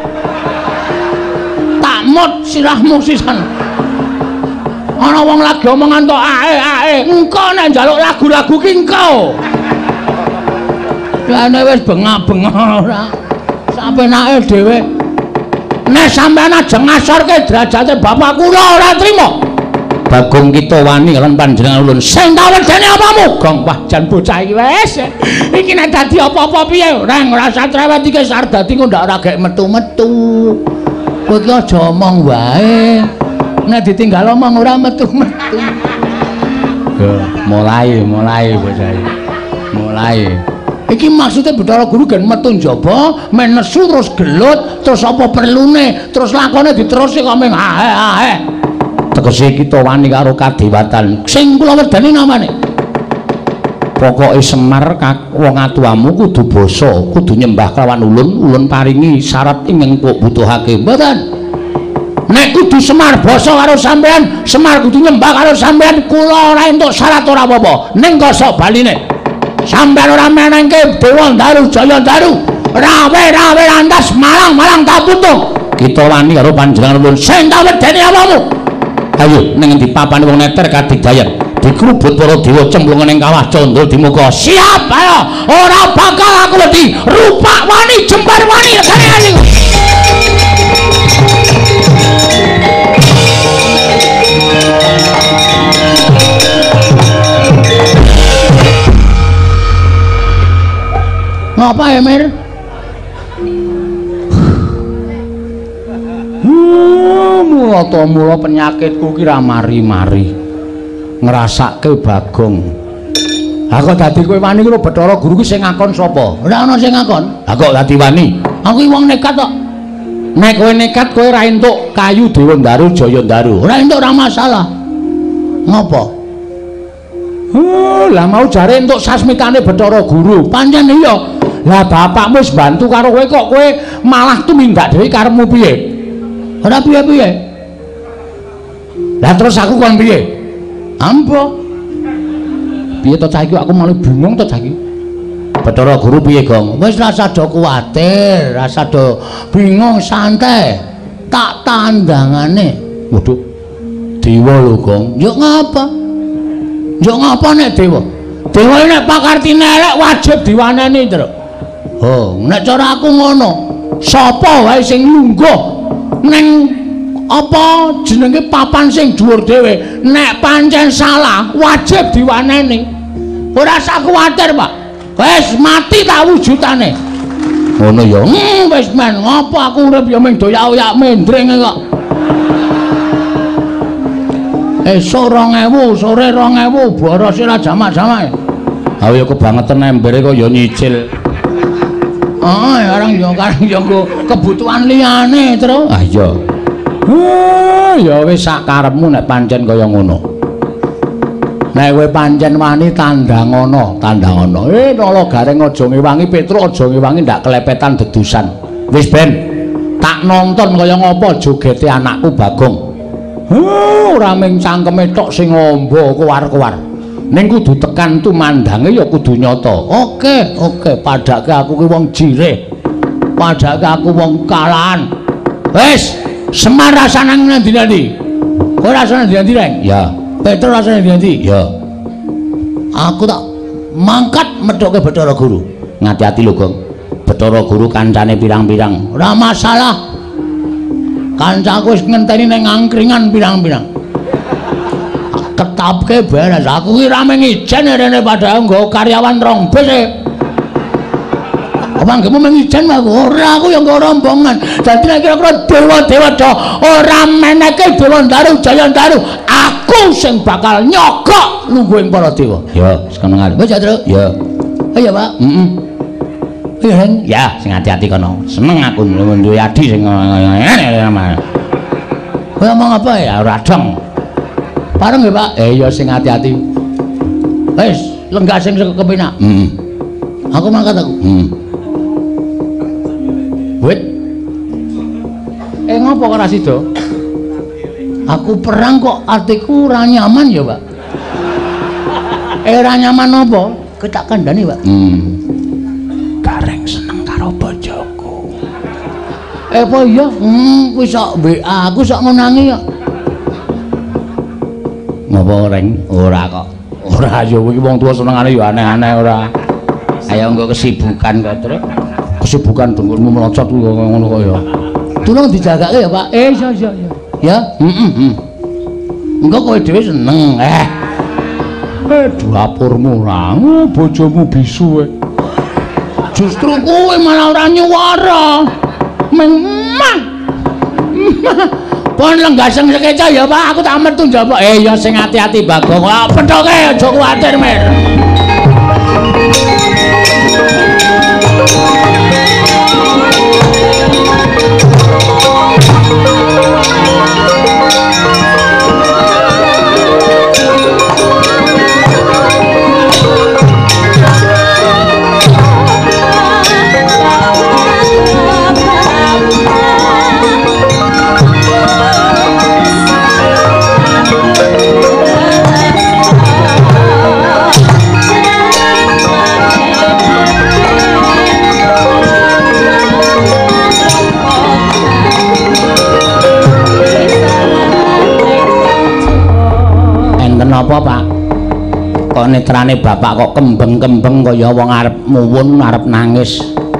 Speaker 1: Tak mut sirahmu sisan. Ana wong lagi omongan tok ae ae. Engko nek njaluk lagu-lagu ki engko. Lah nek wis bengak-bengok ora. Sapenake dhewe. Nek sampeyan ajeng ngasorke derajate bapak kula ora trima. Bagong kita wani lan panjenengan ulun. Sing tak wedeni apamu? Gong wah jan bocah iki wis. Iki nek dadi apa-apa piye? Ora ngrasa cerewet iki sardati kok ndak ora gek metu-metu. Kowe iki aja omong wae. Nek ditinggal omong ora metu-metu. Yo, mulai, mulai bocah iki. Mulai. Iki maksudnya Bathara Guru gen metu njaba, men nesu terus gelut, terus apa perlune, terus lakone diterusi kok meng ae-ae. Tegese kita wani karo kadewatan. Sing kula wedani namane. Pokoke Semar wong atuamu kudu basa, kudu nyembah kelawan ulun, ulun paringi syarat ingkang kok butuhake. Mboten. Nek kudu Semar basa karo sampean, Semar kudu nyembah karo sampean, kula ora entuk syarat ora apa-apa. Ning kosok baline. Sampeyan ora menengke Dewa Ndaru, Jaya Ndaru. Rawe-rawe lantas malang-malang tak putung. Kita wani karo panjenengan ulun. Sing tak wedeni apamu? Ayo ning endi papane wong neter kadigdayan. Dikrubut para dewa cemplungan ing Kawah Candradimuka. Siap ayo. Ora bakal aku wedi. Rupak wani jembar wani regane ali. Ngapa ya, Mir? Mula to mula penyakitku ki ra mari-mari. Ngrasake Bagong. Ha kok dadi kowe wani karo Bathara Guru ki sing ngakon sapa? Ora ana sing ngakon. Ha kok dadi wani? Aku ki wong nekat kok. Nek kowe nekat kowe ra entuk kayu Dewa Ndaru, Jaya Ndaru. Ora entuk ora masalah. Ngopo? Oh, lah mau jare entuk sasmitane Bathara Guru. Pancen iya. Lah bapakmu wis bantu karo kowe kok kowe malah tumindak dhewe karepmu piye? Ora piye-piye. Lah terus aku kon piye? Ampo. Piye to cah iki aku malah bingung to cah iki. Bathara Guru piye, Gong? Wis rasa do kuwatir, rasa do bingung, santai. Tak tandangane. Waduh. Dewa lho, Gong. Yo ngapa? Yo ngapa nek dewa? Dewa nek pakartine elek wajib diwaneni, Tru. Oh, nek cara aku ngono. sapa wae sing lungguh neng apa jenenge papan sing dhuwur dhewe nek pancen salah wajib diwaneni ora usah kuwatir Pak wis mati tak wujudane ngono ya hmm, wis men ngopo aku urip ya mung doyak-oyak mendring kok esuk rong ewu sore rong ewu boros ora jamak-jamak ha ya kebangetan embere kok ya nyicil oh orang ya kan ya kebutuhan liyane terus ah iya oh ya wis sak karepmu nek pancen kaya ngono nek kowe pancen wani tandhangono tandhangono eh nala gareng aja ngewangi Petruk aja ngewangi ndak kelepetan dedusan wis ben tak nonton kaya ngapa jogete anakku Bagong oh ora mung cangkeme tok sing ngombo kuwar-kuwar ning kudu tekan tumandange ya kudu nyata oke oke padake aku ki wong jireh padake aku wong kalahan wis Semar rasane ngendi-endi kowe rasane ngendi-endi Reng ya Petruk rasane ngendi-endi ya aku tak mangkat medhoke Bathara Guru ngati-ati lho Gong Bathara Guru kancane pirang-pirang ora masalah kancaku wis ngenteni ning angkringan pirang-pirang ketapke beres aku ki rame ngijen rene padahal nggo karyawan rong bis e apa nggemu mengijen aku ora aku yang nggo rombongan dadi nek kira-kira dewa-dewa do ora meneke Dewa Daru Jaya Daru aku sing bakal nyogok lungguhing para dewa ya wis kono ngali wis Truk ya iya Pak heeh iya Reng ya sing hati-hati kono seneng aku duwe adi sing ngene kowe ngomong apa ya ora dong pareng nggih Pak eh ya sing hati-hati wis lenggah sing kepenak heeh aku mangkat aku heeh wit eh ngopo kok ora sida aku perang kok atiku ora nyaman ya Pak eh ora nyaman apa ketak kandhane Pak hmm gareng seneng karo bojoku eh apa iya hmm wis sok W A aku sok ngonangi kok ngopo Reng ora kok ora ya iki wong tuwa senengane ya aneh-aneh ora ayo nggo kesibukan kok Truk kesibukan dengkulmu melocot ngono kok ya tulung dijagake ya Pak eh iya iya iya ya heeh heeh engko kowe dhewe seneng eh eh dapurmu ra bojomu bisu e justru kowe malah ora nyuwara memang pon lenggaseng sekeca ya Pak aku tak metu njaba eh ya sing ati-ati Bagong lha pethoke aja kuwatir men apa Pak kok netrane bapak kok kembeng-kembeng kaya wong arep muwun arep nangis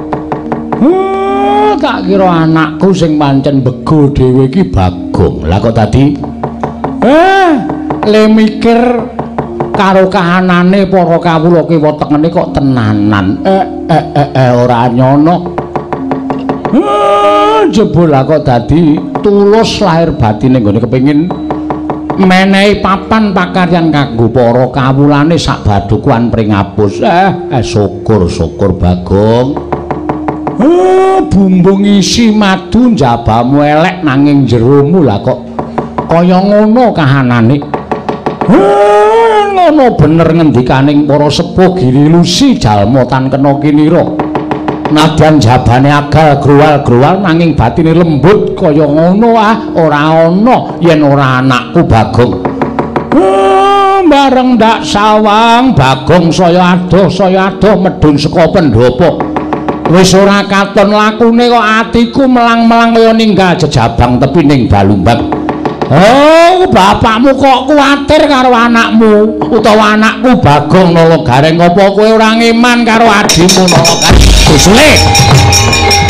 Speaker 1: hmm, tak kira anakku sing pancen bego dhewe iki Bagong lah kok tadi eh le mikir karo kahanane para kawula kiwa tengene kok tenanan eh eh eh, eh ora nyono eh jebul lah kok dadi tulus lahir batine nggone kepengin menehi papan pakaryan kanggo para kawulane sak badukuan pringapus eh, eh syukur-syukur Bagong eh bumbung isi madu njabamu elek nanging jeromu lah kok kaya ngono kahanane eh ngono bener ngendikaning para sepuh Giri Lusi jalma tan kena kinira nadyan jabane agal gruwal-gruwal nanging batine lembut kaya ngono ah ora ana yen ora anakku Bagong hmm, bareng ndak sawang Bagong saya adoh saya adoh medhun saka pendopo wis ora katon lakune kok atiku melang-melang kaya ninggal jejabang tepining balumbang oh bapakmu kok kuwatir karo anakmu utawa anakku Bagong Nala Gareng apa kowe ora ngeman karo adimu Nala Gareng Gusule